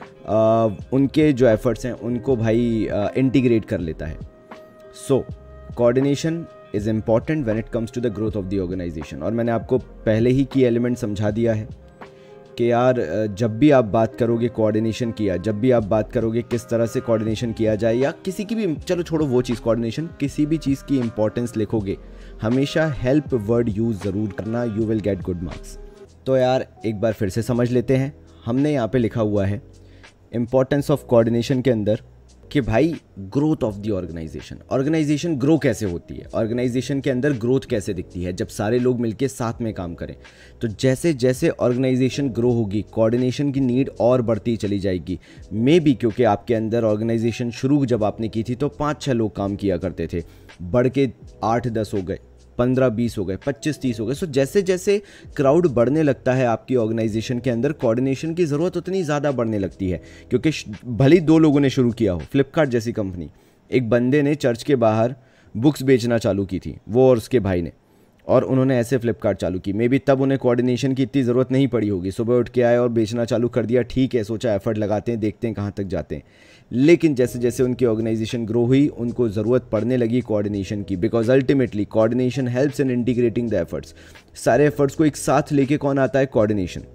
Speaker 1: उनके जो एफर्ट्स हैं उनको भाई इंटीग्रेट कर लेता है। So coordination is important when it comes to the growth of the organisation. और मैंने आपको पहले ही की एलिमेंट समझा दिया है कि यार जब भी आप बात करोगे कोऑर्डिनेशन किया, जब भी आप बात करोगे किस तरह से कोऑर्डिनेशन किया जाए, या किसी की भी, चलो छोड़ो वो चीज़, कोऑर्डिनेशन, किसी भी चीज़ की इंपॉर्टेंस लिखोगे हमेशा हेल्प वर्ड यूज़ ज़रूर करना, you will get good marks. तो यार एक बार फिर से समझ लेते हैं। हमने यहाँ पे लिखा हुआ है इम्पॉर्टेंस ऑफ कोऑर्डिनेशन के अंदर कि भाई growth of the organisation. Organisation grow कैसे होती है, ऑर्गेनाइजेशन के अंदर ग्रोथ कैसे दिखती है? जब सारे लोग मिलके साथ में काम करें। तो जैसे जैसे ऑर्गेनाइजेशन ग्रो होगी कोऑर्डिनेशन की नीड और बढ़ती चली जाएगी। मे बी क्योंकि आपके अंदर ऑर्गेनाइजेशन शुरू जब आपने की थी तो 5-6 लोग काम किया करते थे, बढ़ के 8-10 हो गए, 15-20 हो गए, 25-30 हो गए। सो जैसे जैसे क्राउड बढ़ने लगता है आपकी ऑर्गेनाइजेशन के अंदर, कोऑर्डिनेशन की ज़रूरत उतनी ज़्यादा बढ़ने लगती है। क्योंकि भले 2 लोगों ने शुरू किया हो, फ्लिपकार्ट जैसी कंपनी, एक बंदे ने चर्च के बाहर बुक्स बेचना चालू की थी, वो और उसके भाई ने, और उन्होंने ऐसे फ्लिपकार्ट चालू की। मे बी तब उन्हें कोऑर्डिनेशन की इतनी ज़रूरत नहीं पड़ी होगी, सुबह उठ के आए और बेचना चालू कर दिया, ठीक है, सोचा एफर्ट लगाते हैं, देखते हैं कहाँ तक जाते हैं। लेकिन जैसे जैसे उनकी ऑर्गेनाइजेशन ग्रो हुई उनको ज़रूरत पड़ने लगी कोऑर्डिनेशन की, because ultimately coordination helps in integrating the efforts. सारे एफर्ट्स को एक साथ लेके कौन आता है? कोऑर्डिनेशन।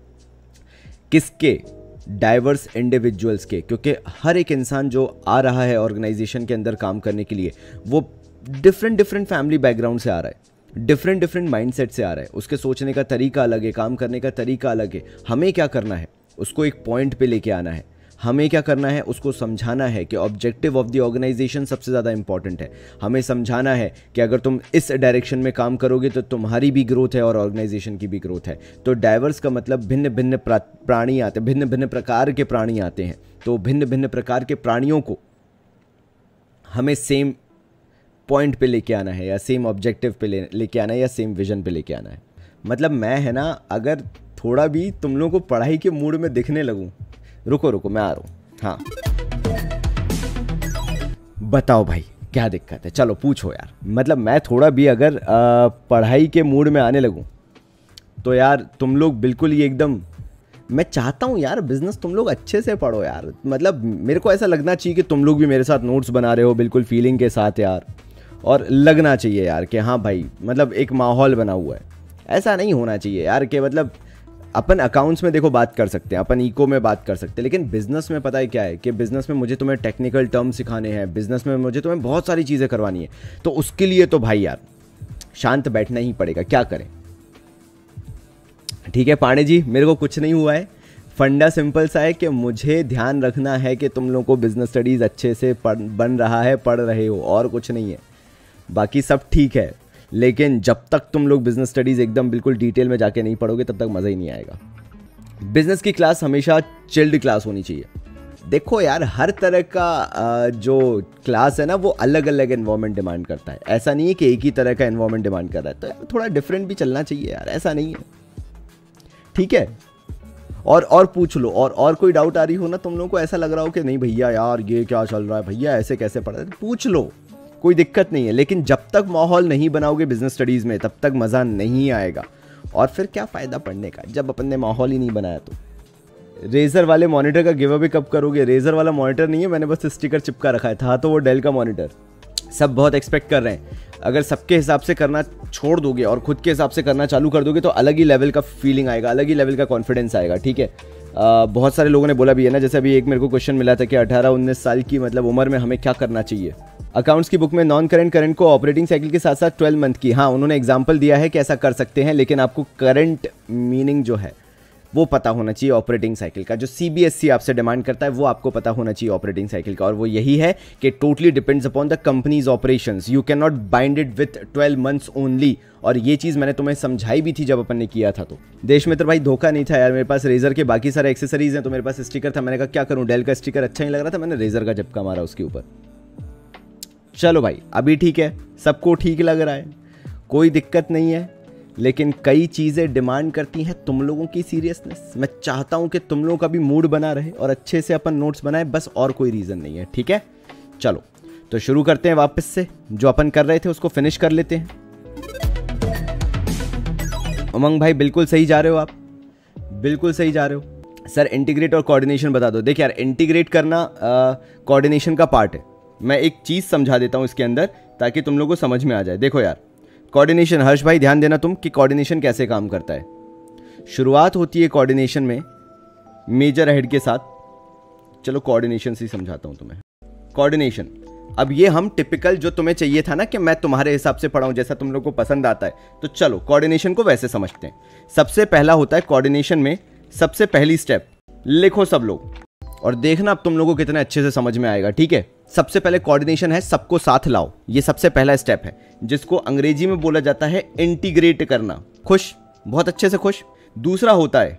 Speaker 1: किसके? डाइवर्स इंडिविजुअल्स के। क्योंकि हर एक इंसान जो आ रहा है ऑर्गेनाइजेशन के अंदर काम करने के लिए, वो डिफरेंट फैमिली बैकग्राउंड से आ रहा है, डिफरेंट माइंडसेट से आ रहा है। उसके सोचने का तरीका अलग है, काम करने का तरीका अलग है। हमें क्या करना है? उसको एक पॉइंट पे लेके आना है। हमें क्या करना है? उसको समझाना है कि ऑब्जेक्टिव ऑफ द ऑर्गेनाइजेशन सबसे ज़्यादा इंपॉर्टेंट है। हमें समझाना है कि अगर तुम इस डायरेक्शन में काम करोगे तो तुम्हारी भी ग्रोथ है और ऑर्गेनाइजेशन की भी ग्रोथ है। तो डाइवर्स का मतलब भिन्न भिन्न प्राणी आते हैं, भिन्न भिन्न प्रकार के प्राणी आते हैं। तो भिन्न भिन्न प्रकार के प्राणियों को हमें सेम पॉइंट पे लेके आना है, या सेम ऑब्जेक्टिव पे लेके आना है, या सेम विजन पे लेके आना है। मतलब मैं है ना, अगर थोड़ा भी तुम लोगों को पढ़ाई के मूड में दिखने लगूं, रुको मैं आ रहा हूँ। हाँ बताओ भाई क्या दिक्कत है? चलो पूछो यार। मतलब मैं थोड़ा भी अगर पढ़ाई के मूड में आने लगूं तो यार तुम लोग बिल्कुल ही एकदम, मैं चाहता हूँ यार बिजनेस तुम लोग अच्छे से पढ़ो यार। मतलब मेरे को ऐसा लगना चाहिए कि तुम लोग भी मेरे साथ नोट्स बना रहे हो बिल्कुल फीलिंग के साथ यार, और लगना चाहिए यार कि हाँ भाई मतलब एक माहौल बना हुआ है। ऐसा नहीं होना चाहिए यार कि मतलब अपन अकाउंट्स में देखो बात कर सकते हैं, अपन इको में बात कर सकते हैं, लेकिन बिजनेस में पता है क्या है कि बिजनेस में मुझे तुम्हें टेक्निकल टर्म सिखाने हैं, बिजनेस में मुझे तुम्हें बहुत सारी चीज़ें करवानी है। तो उसके लिए तो भाई यार शांत बैठना ही पड़ेगा, क्या करें। ठीक है पांडे जी, मेरे को कुछ नहीं हुआ है। फंडा सिंपल सा है कि मुझे ध्यान रखना है कि तुम लोगों को बिजनेस स्टडीज़ अच्छे से बन रहा है, पढ़ रहे हो, और कुछ नहीं है। बाकी सब ठीक है, लेकिन जब तक तुम लोग बिजनेस स्टडीज़ एकदम बिल्कुल डिटेल में जाके नहीं पढ़ोगे तब तक मज़ा ही नहीं आएगा। बिजनेस की क्लास हमेशा चिल्ड क्लास होनी चाहिए। देखो यार हर तरह का जो क्लास है ना वो अलग अलग एनवायरनमेंट डिमांड करता है। ऐसा नहीं है कि एक ही तरह का एनवायरनमेंट डिमांड कर रहा है, तो यार थोड़ा डिफरेंट भी चलना चाहिए यार, ऐसा नहीं है। ठीक है, और पूछ लो, और कोई डाउट आ रही हो ना तुम लोगों को, ऐसा लग रहा हो कि नहीं भैया यार ये क्या चल रहा है, भैया ऐसे कैसे पढ़ रहे हैं, पूछ लो, कोई दिक्कत नहीं है। लेकिन जब तक माहौल नहीं बनाओगे बिजनेस स्टडीज़ में तब तक मज़ा नहीं आएगा। और फिर क्या फ़ायदा पढ़ने का जब अपन ने माहौल ही नहीं बनाया। तो रेजर वाले मॉनिटर का गिव अवे कब करोगे? रेजर वाला मॉनिटर नहीं है, मैंने बस स्टिकर चिपका रखा था तो वो डेल का मॉनिटर। सब बहुत एक्सपेक्ट कर रहे हैं, अगर सबके हिसाब से करना छोड़ दोगे और खुद के हिसाब से करना चालू कर दोगे तो अलग ही लेवल का फीलिंग आएगा, अलग ही लेवल का कॉन्फिडेंस आएगा। ठीक है, बहुत सारे लोगों ने बोला भी है ना, जैसे अभी एक मेरे को क्वेश्चन मिला था कि 18-19 साल की मतलब उम्र में हमें क्या करना चाहिए। अकाउंट्स की बुक में नॉन करेंट करंट को ऑपरेटिंग साइकिल के साथ साथ 12 मंथ की, हाँ उन्होंने एग्जांपल दिया है कि ऐसा कर सकते हैं, लेकिन आपको करंट मीनिंग जो है वो पता होना चाहिए ऑपरेटिंग साइकिल का। जो CBSE आपसे डिमांड करता है वो आपको पता होना चाहिए ऑपरेटिंग साइकिल का, और वो यही है कि totally depends upon the company's operations, you can not bind it with 12 months only. और ये चीज़ मैंने तुम्हें समझाई भी थी जब अपन ने किया था। तो देश में तो भाई धोखा नहीं था यार, मेरे पास रेजर के बाकी सारे एक्सेसरीज हैं, तो मेरे पास स्टिकर था, मैंने कहा क्या करूँ, डेल का स्टिकर अच्छा नहीं लग रहा था, मैंने रेजर का झपका मारा उसके ऊपर। चलो भाई अभी ठीक है, सबको ठीक लग रहा है, कोई दिक्कत नहीं है, लेकिन कई चीज़ें डिमांड करती हैं तुम लोगों की सीरियसनेस। मैं चाहता हूं कि तुम लोगों का भी मूड बना रहे और अच्छे से अपन नोट्स बनाए, बस और कोई रीज़न नहीं है, ठीक है। चलो तो शुरू करते हैं वापस से, जो अपन कर रहे थे उसको फिनिश कर लेते हैं। उमंग भाई बिल्कुल सही जा रहे हो आप, बिल्कुल सही जा रहे हो। सर इंटीग्रेट और कोऑर्डिनेशन बता दो। देखिए यार, इंटीग्रेट करना कोऑर्डिनेशन का पार्ट है। मैं एक चीज़ समझा देता हूँ इसके अंदर ताकि तुम लोगों को समझ में आ जाए। देखो यार, कोऑर्डिनेशन, हर्ष भाई ध्यान देना तुम कि कोऑर्डिनेशन कैसे काम करता है। शुरुआत होती है कोऑर्डिनेशन में मेजर हेड के साथ। चलो कोऑर्डिनेशन से ही समझाता हूँ तुम्हें। कोऑर्डिनेशन, अब ये हम टिपिकल जो तुम्हें चाहिए था ना कि मैं तुम्हारे हिसाब से पढ़ाऊँ जैसा तुम लोग को पसंद आता है, तो चलो कोऑर्डिनेशन को वैसे समझते हैं। सबसे पहला होता है कोऑर्डिनेशन में, सबसे पहली स्टेप लिखो सब लोग, और देखना अब तुम लोगों को कितने अच्छे से समझ में आएगा, ठीक है। सबसे पहले कोऑर्डिनेशन है सबको साथ लाओ, ये सबसे पहला स्टेप है, जिसको अंग्रेजी में बोला जाता है इंटीग्रेट करना। खुश, बहुत अच्छे से खुश। दूसरा होता है,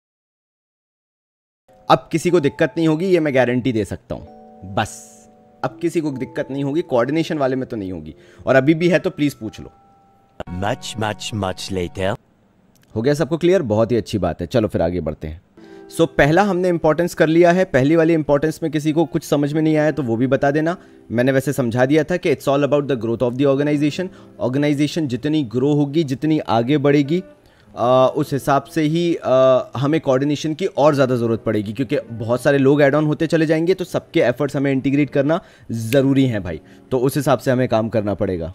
Speaker 1: अब किसी को दिक्कत नहीं होगी, ये मैं गारंटी दे सकता हूं, बस अब किसी को दिक्कत नहीं होगी, कोऑर्डिनेशन वाले में तो नहीं होगी, और अभी भी है तो प्लीज पूछ लो।
Speaker 2: Much, much, much later.
Speaker 1: हो गया सबको क्लियर? बहुत ही अच्छी बात है। चलो फिर आगे बढ़ते हैं। सो पहला हमने इंपॉर्टेंस कर लिया है। पहली वाली इंपॉर्टेंस में किसी को कुछ समझ में नहीं आया तो वो भी बता देना। मैंने वैसे समझा दिया था कि it's all about the growth of the organisation. Organisation जितनी ग्रो होगी, जितनी आगे बढ़ेगी, उस हिसाब से ही हमें कोऑर्डिनेशन की और ज़्यादा ज़रूरत पड़ेगी, क्योंकि बहुत सारे लोग ऐड ऑन होते चले जाएंगे, तो सबके एफर्ट्स हमें इंटीग्रेट करना ज़रूरी है भाई। तो उस हिसाब से हमें काम करना पड़ेगा।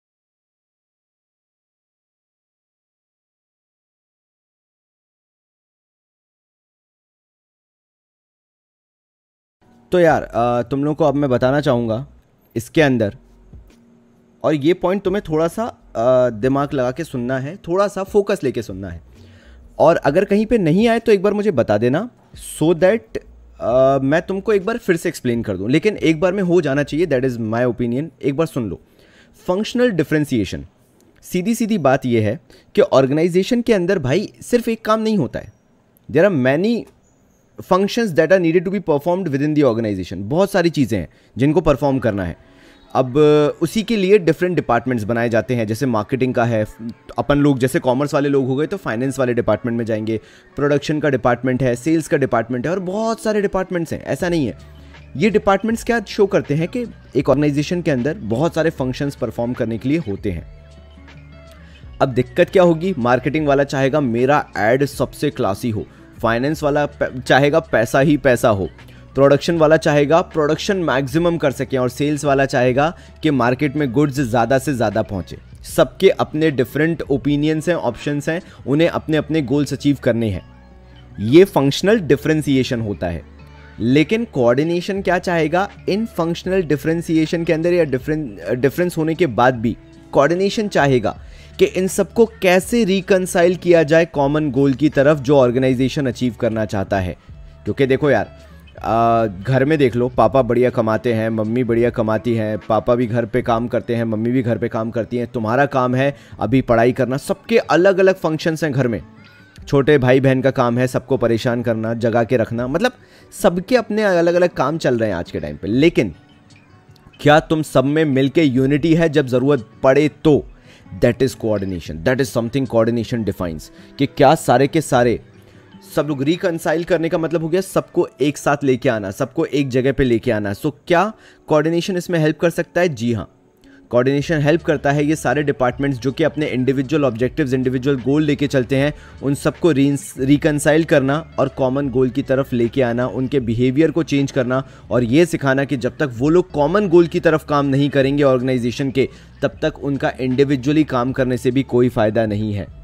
Speaker 1: तो यार तुम लोगों को अब मैं बताना चाहूँगा इसके अंदर, और ये पॉइंट तुम्हें थोड़ा सा दिमाग लगा के सुनना है, थोड़ा सा फोकस लेके सुनना है, और अगर कहीं पे नहीं आए तो एक बार मुझे बता देना, सो दैट मैं तुमको एक बार फिर से एक्सप्लेन कर दूं, लेकिन एक बार में हो जाना चाहिए, दैट इज़ माय ओपिनियन। एक बार सुन लो। फंक्शनल डिफरेंशिएशन, सीधी सीधी बात यह है कि ऑर्गेनाइजेशन के अंदर भाई सिर्फ एक काम नहीं होता है, there are many functions that are needed to be performed within the organisation. बहुत सारी चीज़ें हैं जिनको परफॉर्म करना है। अब उसी के लिए डिफरेंट डिपार्टमेंट्स बनाए जाते हैं, जैसे मार्केटिंग का है, अपन लोग जैसे कॉमर्स वाले लोग हो गए तो फाइनेंस वाले डिपार्टमेंट में जाएंगे, प्रोडक्शन का डिपार्टमेंट है, सेल्स का डिपार्टमेंट है, और बहुत सारे डिपार्टमेंट्स हैं। ऐसा नहीं है, ये डिपार्टमेंट्स क्या शो करते हैं कि एक ऑर्गेनाइजेशन के अंदर बहुत सारे फंक्शंस परफॉर्म करने के लिए होते हैं। अब दिक्कत क्या होगी, मार्केटिंग वाला चाहेगा मेरा एड सबसे क्लासी हो, फाइनेंस वाला चाहेगा पैसा ही पैसा हो, प्रोडक्शन वाला चाहेगा प्रोडक्शन मैक्सिमम कर सकें, और सेल्स वाला चाहेगा कि मार्केट में गुड्स ज़्यादा से ज़्यादा पहुंचे। सबके अपने डिफरेंट ओपिनियंस हैं, ऑप्शंस हैं, उन्हें अपने अपने गोल्स अचीव करने हैं। ये फंक्शनल डिफरेंशिएशन होता है। लेकिन कोऑर्डिनेशन क्या चाहेगा, इन फंक्शनल डिफरेंशिएशन के अंदर या डिफरेंस होने के बाद भी कोऑर्डिनेशन चाहेगा कि इन सबको कैसे रिकंसाइल किया जाए कॉमन गोल की तरफ जो ऑर्गेनाइजेशन अचीव करना चाहता है। क्योंकि देखो यार, घर में देख लो, पापा बढ़िया कमाते हैं, मम्मी बढ़िया कमाती हैं, पापा भी घर पे काम करते हैं, मम्मी भी घर पे काम करती हैं, तुम्हारा काम है अभी पढ़ाई करना, सबके अलग अलग फंक्शंस हैं घर में, छोटे भाई बहन का काम है सबको परेशान करना, जगा के रखना, मतलब सबके अपने अलग अलग काम चल रहे हैं आज के टाइम पे। लेकिन क्या तुम सब में मिलके यूनिटी है जब ज़रूरत पड़े तो? That is coordination, that is something coordination defines, कि क्या सारे के सारे सब लोग रिकंसाइल करने का मतलब हो गया सबको एक साथ लेके आना, सबको एक जगह पे लेके आना। सो क्या कोऑर्डिनेशन इसमें हेल्प कर सकता है? जी हाँ, कोऑर्डिनेशन हेल्प करता है ये सारे डिपार्टमेंट्स जो कि अपने इंडिविजुअल ऑब्जेक्टिव्स, इंडिविजुअल गोल लेके चलते हैं, उन सबको रिकंसाइल करना और कॉमन गोल की तरफ लेके आना, उनके बिहेवियर को चेंज करना, और ये सिखाना कि जब तक वो लोग कॉमन गोल की तरफ काम नहीं करेंगे ऑर्गेनाइजेशन के, तब तक उनका इंडिविजुअली काम करने से भी कोई फ़ायदा नहीं है।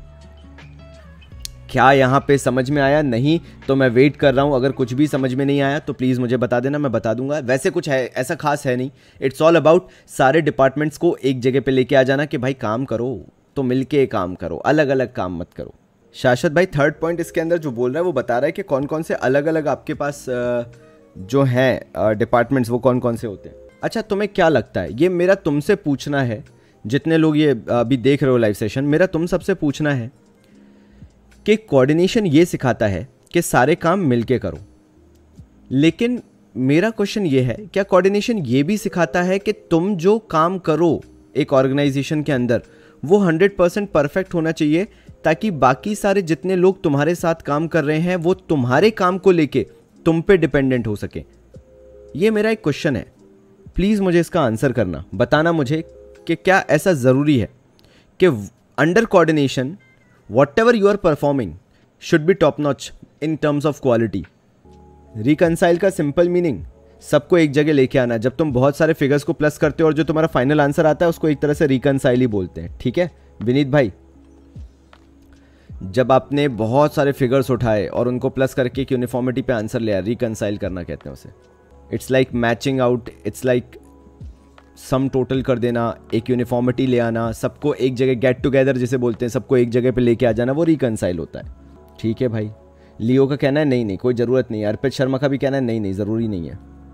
Speaker 1: क्या यहाँ पे समझ में आया? नहीं तो मैं वेट कर रहा हूँ, अगर कुछ भी समझ में नहीं आया तो प्लीज़ मुझे बता देना, मैं बता दूंगा। वैसे कुछ है ऐसा खास है नहीं, इट्स ऑल अबाउट सारे डिपार्टमेंट्स को एक जगह पे लेके आ जाना कि भाई काम करो तो मिलके काम करो, अलग अलग काम मत करो। शाश्वत भाई थर्ड पॉइंट इसके अंदर जो बोल रहा है वो बता रहा है कि कौन कौन से अलग अलग आपके पास जो हैं डिपार्टमेंट्स वो कौन कौन से होते हैं। अच्छा तुम्हें क्या लगता है, ये मेरा तुमसे पूछना है, जितने लोग ये अभी देख रहे हो लाइव सेशन, मेरा तुम सबसे पूछना है कि कोऑर्डिनेशन ये सिखाता है कि सारे काम मिलके करो, लेकिन मेरा क्वेश्चन ये है क्या कोऑर्डिनेशन ये भी सिखाता है कि तुम जो काम करो एक ऑर्गेनाइजेशन के अंदर वो 100% परफेक्ट होना चाहिए, ताकि बाकी सारे जितने लोग तुम्हारे साथ काम कर रहे हैं वो तुम्हारे काम को लेके तुम पे डिपेंडेंट हो सके। ये मेरा एक क्वेश्चन है, प्लीज़ मुझे इसका आंसर करना, बताना मुझे कि क्या ऐसा ज़रूरी है कि under coordination whatever you are performing should be top notch in terms of quality. Reconcile का सिंपल मीनिंग सबको एक जगह लेके आना। जब तुम बहुत सारे फिगर्स को प्लस करते हो और जो तुम्हारा फाइनल आंसर आता है उसको एक तरह से रिकंसाइल ही बोलते हैं, ठीक है विनीत भाई। जब आपने बहुत सारे फिगर्स उठाए और उनको प्लस करके एक यूनिफॉर्मिटी पे आंसर लिया, रिकंसाइल करना कहते हैं उसे। It's like matching out, it's like sum total कर देना, एक यूनिफॉर्मिटी ले आना, सबको एक जगह गेट टुगेदर जिसे बोलते हैं, सबको एक जगह पे लेके आ जाना, वो रिकंसाइल होता है। ठीक है भाई। लियो का कहना है नहीं नहीं कोई ज़रूरत नहीं है। अर्पित शर्मा का भी कहना है नहीं नहीं ज़रूरी नहीं है।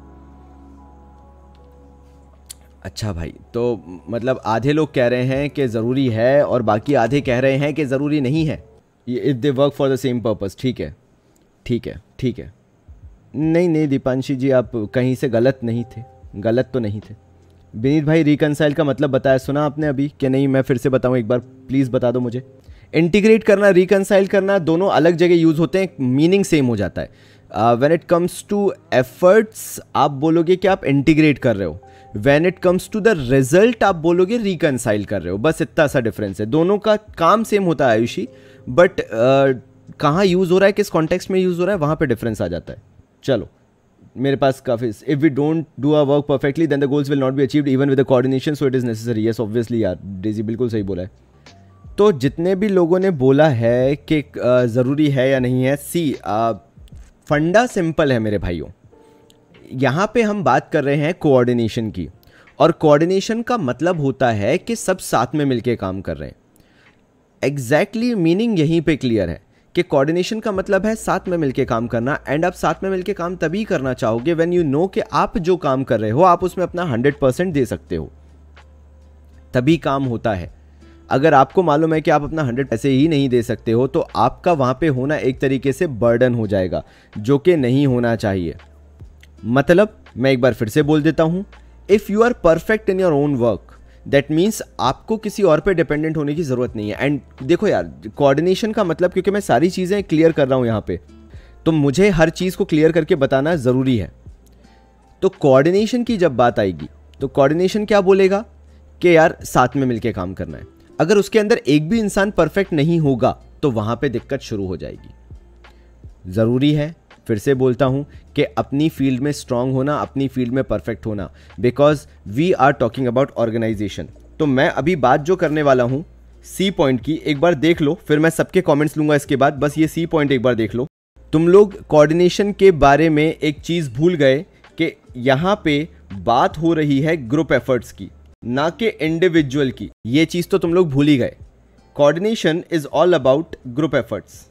Speaker 1: अच्छा भाई, तो मतलब आधे लोग कह रहे हैं कि ज़रूरी है और बाकी आधे कह रहे हैं कि ज़रूरी नहीं है, if they work for the same purpose. ठीक है ठीक है ठीक है। नहीं नहीं दीपांशी जी आप कहीं से गलत नहीं थे, गलत तो नहीं थे। विनीत भाई रिकंसाइल का मतलब बताया, सुना आपने अभी कि नहीं? मैं फिर से बताऊं एक बार, प्लीज़ बता दो मुझे। इंटीग्रेट करना, रिकंसाइल करना दोनों अलग जगह यूज़ होते हैं, मीनिंग सेम हो जाता है। When it comes to efforts आप बोलोगे कि आप इंटीग्रेट कर रहे हो, when it comes to the result आप बोलोगे रिकंसाइल कर रहे हो। बस इतना सा डिफरेंस है, दोनों का काम सेम होता है आयुषी, बट कहाँ यूज़ हो रहा है, किस कॉन्टेक्स्ट में यूज़ हो रहा है, वहाँ पे डिफरेंस आ जाता है। चलो मेरे पास काफ़ी, if we don't do our work perfectly then the goals will not be achieved even with the coordination, so it is necessary. Yes obviously यार, डेजी बिल्कुल सही बोला है। तो जितने भी लोगों ने बोला है कि ज़रूरी है या नहीं है, सी फंडा सिंपल है मेरे भाइयों। यहाँ पे हम बात कर रहे हैं कोऑर्डिनेशन की, और कोऑर्डिनेशन का मतलब होता है कि सब साथ में मिलके काम कर रहे हैं। एग्जैक्टली मीनिंग यहीं पे क्लियर है कि कोऑर्डिनेशन का मतलब है साथ में मिलके काम करना। एंड आप साथ में मिलके काम तभी करना चाहोगे व्हेन यू नो कि आप जो काम कर रहे हो आप उसमें अपना 100% दे सकते हो, तभी काम होता है। अगर आपको मालूम है कि आप अपना 100 ऐसे ही नहीं दे सकते हो तो आपका वहां पे होना एक तरीके से बर्डन हो जाएगा, जो कि नहीं होना चाहिए। मतलब मैं एक बार फिर से बोल देता हूं, if you are perfect in your own work that means आपको किसी और पे डिपेंडेंट होने की ज़रूरत नहीं है। एंड देखो यार, कोऑर्डिनेशन का मतलब, क्योंकि मैं सारी चीज़ें क्लियर कर रहा हूँ यहाँ पे, तो मुझे हर चीज़ को क्लियर करके बताना ज़रूरी है। तो कोऑर्डिनेशन की जब बात आएगी तो कोऑर्डिनेशन क्या बोलेगा कि यार साथ में मिलके काम करना है। अगर उसके अंदर एक भी इंसान परफेक्ट नहीं होगा तो वहाँ पे दिक्कत शुरू हो जाएगी। ज़रूरी है, फिर से बोलता हूँ, कि अपनी फील्ड में स्ट्रांग होना, अपनी फील्ड में परफेक्ट होना, because we are talking about organisation. तो मैं अभी बात जो करने वाला हूँ सी पॉइंट की, एक बार देख लो, फिर मैं सबके कमेंट्स लूँगा इसके बाद। बस ये सी पॉइंट एक बार देख लो। तुम लोग कोऑर्डिनेशन के बारे में एक चीज़ भूल गए कि यहाँ पे बात हो रही है ग्रुप एफर्ट्स की, ना कि इंडिविजुअल की। ये चीज़ तो तुम लोग भूल ही गए। Coordination is all about group efforts,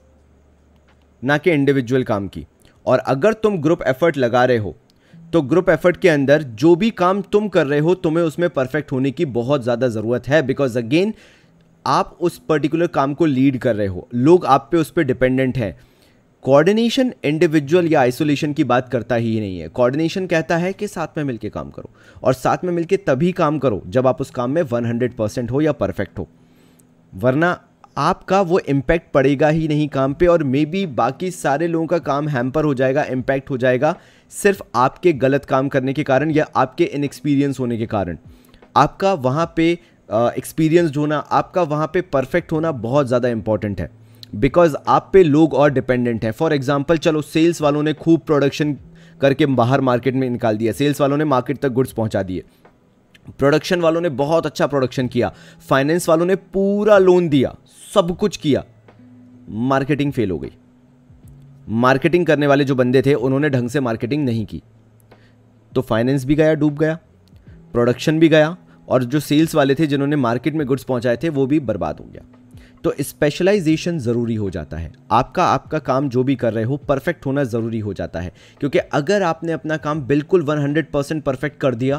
Speaker 1: ना कि इंडिविजुअल काम की। और अगर तुम ग्रुप एफर्ट लगा रहे हो तो ग्रुप एफर्ट के अंदर जो भी काम तुम कर रहे हो तुम्हें उसमें परफेक्ट होने की बहुत ज़्यादा ज़रूरत है, बिकॉज अगेन आप उस पर्टिकुलर काम को लीड कर रहे हो, लोग आप पे उस पर डिपेंडेंट हैं। कोऑर्डिनेशन इंडिविजुअल या आइसोलेशन की बात करता ही नहीं है। कोऑर्डिनेशन कहता है कि साथ में मिलके काम करो, और साथ में मिलके तभी काम करो जब आप उस काम में 100% हो या परफेक्ट हो, वरना आपका वो इम्पैक्ट पड़ेगा ही नहीं काम पे, और मे बी बाकी सारे लोगों का काम हैम्पर हो जाएगा, इम्पैक्ट हो जाएगा सिर्फ आपके गलत काम करने के कारण या आपके इनएक्सपीरियंस होने के कारण। आपका वहाँ पे एक्सपीरियंस्ड होना, आपका वहाँ पे परफेक्ट होना बहुत ज़्यादा इंपॉर्टेंट है, बिकॉज आप पे लोग और डिपेंडेंट हैं। फॉर एग्जाम्पल, चलो सेल्स वालों ने खूब प्रोडक्शन करके बाहर मार्केट में निकाल दिया, सेल्स वालों ने मार्केट तक गुड्स पहुँचा दिए, प्रोडक्शन वालों ने बहुत अच्छा प्रोडक्शन किया, फाइनेंस वालों ने पूरा लोन दिया, सब कुछ किया, मार्केटिंग फेल हो गई। मार्केटिंग करने वाले जो बंदे थे उन्होंने ढंग से मार्केटिंग नहीं की, तो फाइनेंस भी गया, डूब गया, प्रोडक्शन भी गया, और जो सेल्स वाले थे जिन्होंने मार्केट में गुड्स पहुंचाए थे वो भी बर्बाद हो गया। तो स्पेशलाइजेशन ज़रूरी हो जाता है। आपका काम जो भी कर रहे हो परफेक्ट होना ज़रूरी हो जाता है, क्योंकि अगर आपने अपना काम बिल्कुल 100% परफेक्ट कर दिया,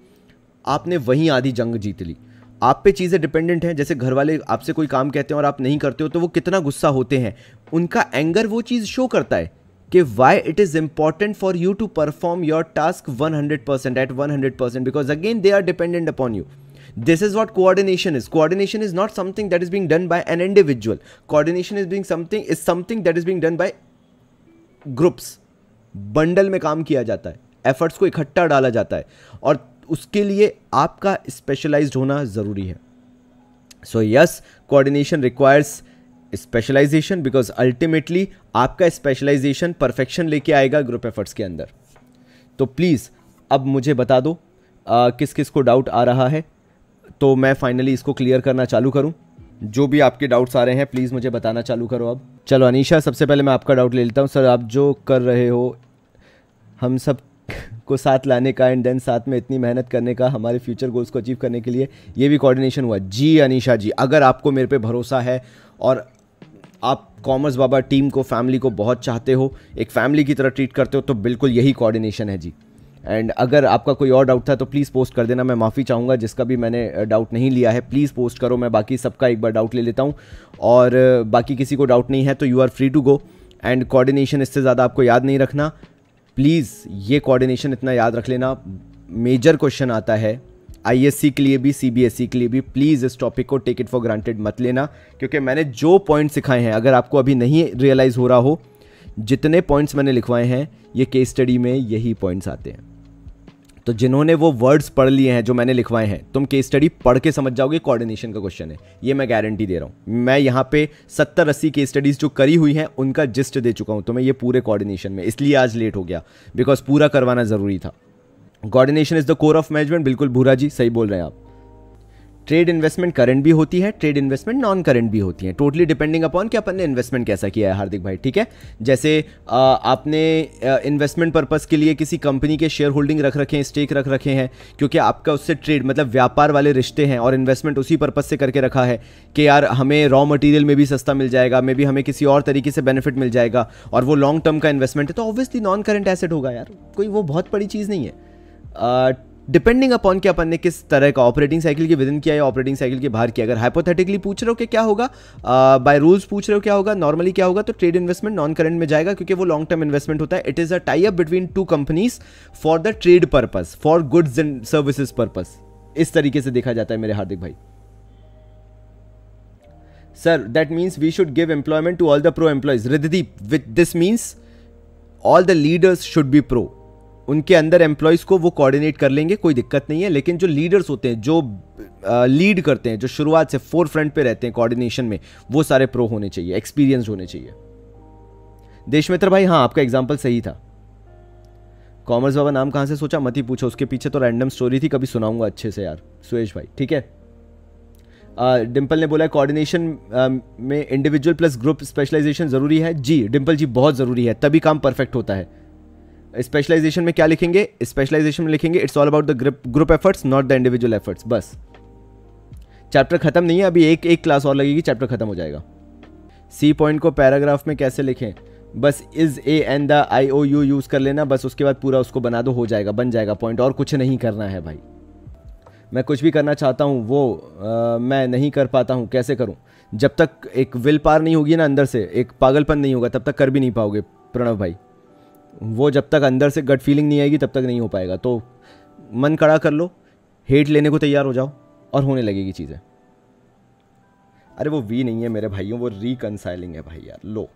Speaker 1: आपने वहीं आधी जंग जीत ली। आप पे चीज़ें डिपेंडेंट हैं, जैसे घर वाले आपसे कोई काम कहते हैं और आप नहीं करते हो तो वो कितना गुस्सा होते हैं, उनका एंगर वो चीज़ शो करता है कि why it is important for you to perform your task 100% at 100%, because again they are dependent upon you. This is what coordination is. Coordination is not something that is being done by an individual. Coordination is something that is being done by groups. Bundle में काम किया जाता है, efforts को इकट्ठा डाला जाता है, और उसके लिए आपका स्पेशलाइज्ड होना ज़रूरी है। So yes, coordination requires specialisation, because ultimately आपका स्पेशलाइजेशन परफेक्शन लेके आएगा ग्रुप एफर्ट्स के अंदर। तो प्लीज़ अब मुझे बता दो किस किस को डाउट आ रहा है, तो मैं फाइनली इसको क्लियर करना चालू करूं। जो भी आपके डाउट्स आ रहे हैं प्लीज़ मुझे बताना चालू करो अब। चलो अनीशा, सबसे पहले मैं आपका डाउट ले लेता हूं। सर, आप जो कर रहे हो हम सब को साथ लाने का एंड देन साथ में इतनी मेहनत करने का हमारे फ्यूचर गोल्स को अचीव करने के लिए, ये भी कोऑर्डिनेशन हुआ? जी अनीशा जी, अगर आपको मेरे पे भरोसा है और आप कॉमर्स बाबा टीम को, फैमिली को बहुत चाहते हो, एक फैमिली की तरह ट्रीट करते हो, तो बिल्कुल यही कोऑर्डिनेशन है जी। एंड अगर आपका कोई और डाउट था तो प्लीज़ पोस्ट कर देना। मैं माफ़ी चाहूँगा जिसका भी मैंने डाउट नहीं लिया है, प्लीज़ पोस्ट करो, मैं बाकी सबका एक बार डाउट ले लेता हूँ। और बाकी किसी को डाउट नहीं है तो you are free to go. And coordination इससे ज़्यादा आपको याद नहीं रखना, प्लीज़ ये कोऑर्डिनेशन इतना याद रख लेना। मेजर क्वेश्चन आता है ISC के लिए भी, CBSE के लिए भी, प्लीज़ इस टॉपिक को टेक इट फॉर ग्रांटेड मत लेना, क्योंकि मैंने जो पॉइंट सिखाए हैं, अगर आपको अभी नहीं रियलाइज़ हो रहा हो, जितने पॉइंट्स मैंने लिखवाए हैं ये केस स्टडी में यही पॉइंट्स आते हैं। तो जिन्होंने वो वर्ड्स पढ़ लिए हैं जो मैंने लिखवाए हैं, तुम केस स्टडी पढ़ के समझ जाओगे कोऑर्डिनेशन का क्वेश्चन है, ये मैं गारंटी दे रहा हूँ। मैं यहाँ पे 70-80 केस स्टडीज़ जो करी हुई हैं उनका जिस्ट दे चुका हूँ तुम्हें ये पूरे कोऑर्डिनेशन में, इसलिए आज लेट हो गया, बिकॉज पूरा करवाना ज़रूरी था। Coordination is the core of management, बिल्कुल भूरा जी सही बोल रहे हैं आप। ट्रेड इन्वेस्टमेंट करंट भी होती है, ट्रेड इन्वेस्टमेंट नॉन करंट भी होती है, टोटली डिपेंडिंग अपॉन कि अपन ने इन्वेस्टमेंट कैसा किया है हार्दिक भाई, ठीक है। जैसे आपने इन्वेस्टमेंट पर्पस के लिए किसी कंपनी के शेयर होल्डिंग रख रखे हैं, स्टेक रख रखे हैं, क्योंकि आपका उससे ट्रेड मतलब व्यापार वाले रिश्ते हैं, और इन्वेस्टमेंट उसी पर्पस से करके रखा है कि यार हमें रॉ मटेरियल में भी सस्ता मिल जाएगा, मे भी हमें किसी और तरीके से बेनिफिट मिल जाएगा, और वो लॉन्ग टर्म का इन्वेस्टमेंट है, तो ऑब्वियसली नॉन करंट एसेट होगा यार, कोई वो बहुत बड़ी चीज़ नहीं है। डिपेंडिंग अपॉन कि अपन ने किस तरह का ऑपरेटिंग साइकिल के विदिन किया या ऑपरेटिंग साइकिल के बाहर किया। अगर हाइपोथेटिकली पूछ रहे हो कि क्या होगा, बाय रूल्स पूछ रहे हो क्या होगा, नॉर्मली क्या होगा, तो ट्रेड इन्वेस्टमेंट नॉन करंट में जाएगा, क्योंकि वो लॉन्ग टर्म इन्वेस्टमेंट होता है। It is a tie up between two companies for the trade purpose, for goods and services purpose, इस तरीके से देखा जाता है मेरे हार्दिक भाई। Sir, that means we should give employment to all the pro employees. Riddhadeep, with this means all the leaders should be pro, उनके अंदर एम्प्लॉयज़ को वो कोऑर्डिनेट कर लेंगे, कोई दिक्कत नहीं है, लेकिन जो लीडर्स होते हैं, जो लीड करते हैं, जो शुरुआत से फोर फ्रंट पे रहते हैं कोऑर्डिनेशन में, वो सारे प्रो होने चाहिए, एक्सपीरियंस्ड होने चाहिए। देशमित्र भाई, हाँ आपका एग्जाम्पल सही था। कॉमर्स बाबा नाम कहाँ से सोचा मत ही पूछो, उसके पीछे तो रैंडम स्टोरी थी, कभी सुनाऊंगा अच्छे से यार सुरेश भाई, ठीक है। डिम्पल ने बोला कोऑर्डिनेशन में इंडिविजुअल प्लस ग्रुप स्पेशलाइजेशन ज़रूरी है। जी डिम्पल जी, बहुत ज़रूरी है, तभी काम परफेक्ट होता है। स्पेशलाइजेशन में क्या लिखेंगे? स्पेशलाइजेशन में लिखेंगे it's all about the group efforts not the individual efforts. बस चैप्टर खत्म नहीं है, अभी एक क्लास और लगेगी, चैप्टर खत्म हो जाएगा। सी पॉइंट को पैराग्राफ में कैसे लिखें? बस is a an the IOU use कर लेना, बस उसके बाद पूरा उसको बना दो, हो जाएगा, बन जाएगा पॉइंट, और कुछ नहीं करना है भाई। मैं कुछ भी करना चाहता हूँ वो मैं नहीं कर पाता हूँ, कैसे करूँ? जब तक एक विल पार नहीं होगी ना अंदर से, एक पागलपन नहीं होगा, तब तक कर भी नहीं पाओगे प्रणव भाई। वो जब तक अंदर से गट फीलिंग नहीं आएगी तब तक नहीं हो पाएगा। तो मन कड़ा कर लो, हेट लेने को तैयार हो जाओ, और होने लगेगी चीज़ें। अरे वो वी नहीं है मेरे भाइयों, वो रिकंसाइलिंग है भाई यार। लो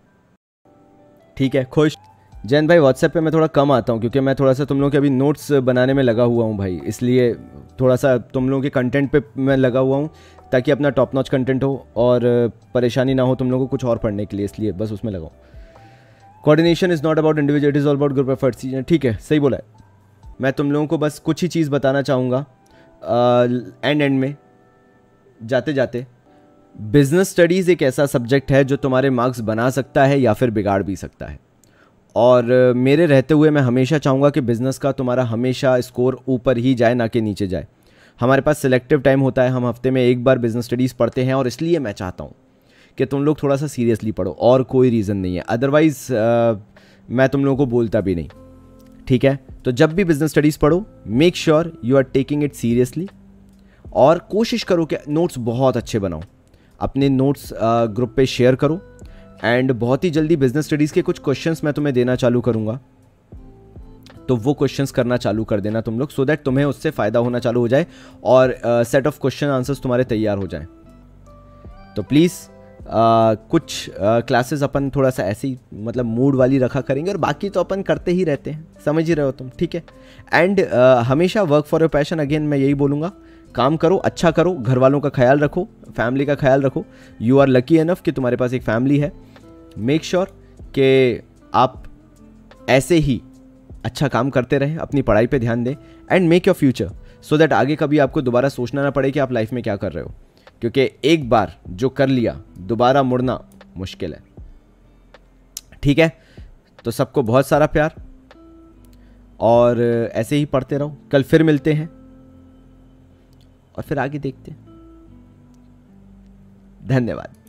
Speaker 1: ठीक है, खुश। जैन भाई, व्हाट्सएप पे मैं थोड़ा कम आता हूँ, क्योंकि मैं थोड़ा सा तुम लोगों के अभी नोट्स बनाने में लगा हुआ हूँ भाई, इसलिए थोड़ा सा तुम लोगों के कंटेंट पे मैं लगा हुआ हूँ, ताकि अपना टॉप नॉच कंटेंट हो और परेशानी ना हो तुम लोगों को कुछ और पढ़ने के लिए, इसलिए बस उसमें लगाओ। Coordination is not about individual, it is all about group efforts. ठीक है, सही बोला है। मैं तुम लोगों को बस कुछ ही चीज़ बताना चाहूँगा एंड में जाते जाते। बिजनेस स्टडीज़ एक ऐसा सब्जेक्ट है जो तुम्हारे मार्क्स बना सकता है या फिर बिगाड़ भी सकता है, और मेरे रहते हुए मैं हमेशा चाहूँगा कि बिज़नेस का तुम्हारा हमेशा स्कोर ऊपर ही जाए, ना कि नीचे जाए। हमारे पास सिलेक्टिव टाइम होता है, हम हफ्ते में एक बार बिजनेस स्टडीज़ पढ़ते हैं, और इसलिए मैं चाहता हूँ कि तुम लोग थोड़ा सा सीरियसली पढ़ो, और कोई रीज़न नहीं है। अदरवाइज़ मैं तुम लोगों को बोलता भी नहीं, ठीक है। तो जब भी बिजनेस स्टडीज़ पढ़ो, make sure you are taking it seriously, और कोशिश करो कि नोट्स बहुत अच्छे बनाओ, अपने नोट्स ग्रुप पे शेयर करो। एंड बहुत ही जल्दी बिजनेस स्टडीज़ के कुछ क्वेश्चंस मैं तुम्हें देना चालू करूँगा, तो वो क्वेश्चंस करना चालू कर देना तुम लोग, सो दैट तुम्हें उससे फ़ायदा होना चालू हो जाए और सेट ऑफ क्वेश्चन आंसर्स तुम्हारे तैयार हो जाएं। तो प्लीज़ कुछ क्लासेस अपन थोड़ा सा ऐसे ही मतलब मूड वाली रखा करेंगे, और बाकी तो अपन करते ही रहते हैं, समझ ही रहे हो तुम, ठीक है। एंड हमेशा work for your passion, again मैं यही बोलूँगा, काम करो, अच्छा करो, घर वालों का ख्याल रखो, फैमिली का ख्याल रखो। यू आर लकी इनफ कि तुम्हारे पास एक फैमिली है। मेक श्योर कि आप ऐसे ही अच्छा काम करते रहें, अपनी पढ़ाई पे ध्यान दें, and make your future, so that आगे कभी आपको दोबारा सोचना ना पड़े कि आप लाइफ में क्या कर रहे हो, क्योंकि एक बार जो कर लिया दोबारा मुड़ना मुश्किल है, ठीक है। तो सबको बहुत सारा प्यार, और ऐसे ही पढ़ते रहो। कल फिर मिलते हैं और फिर आगे देखते हैं। धन्यवाद।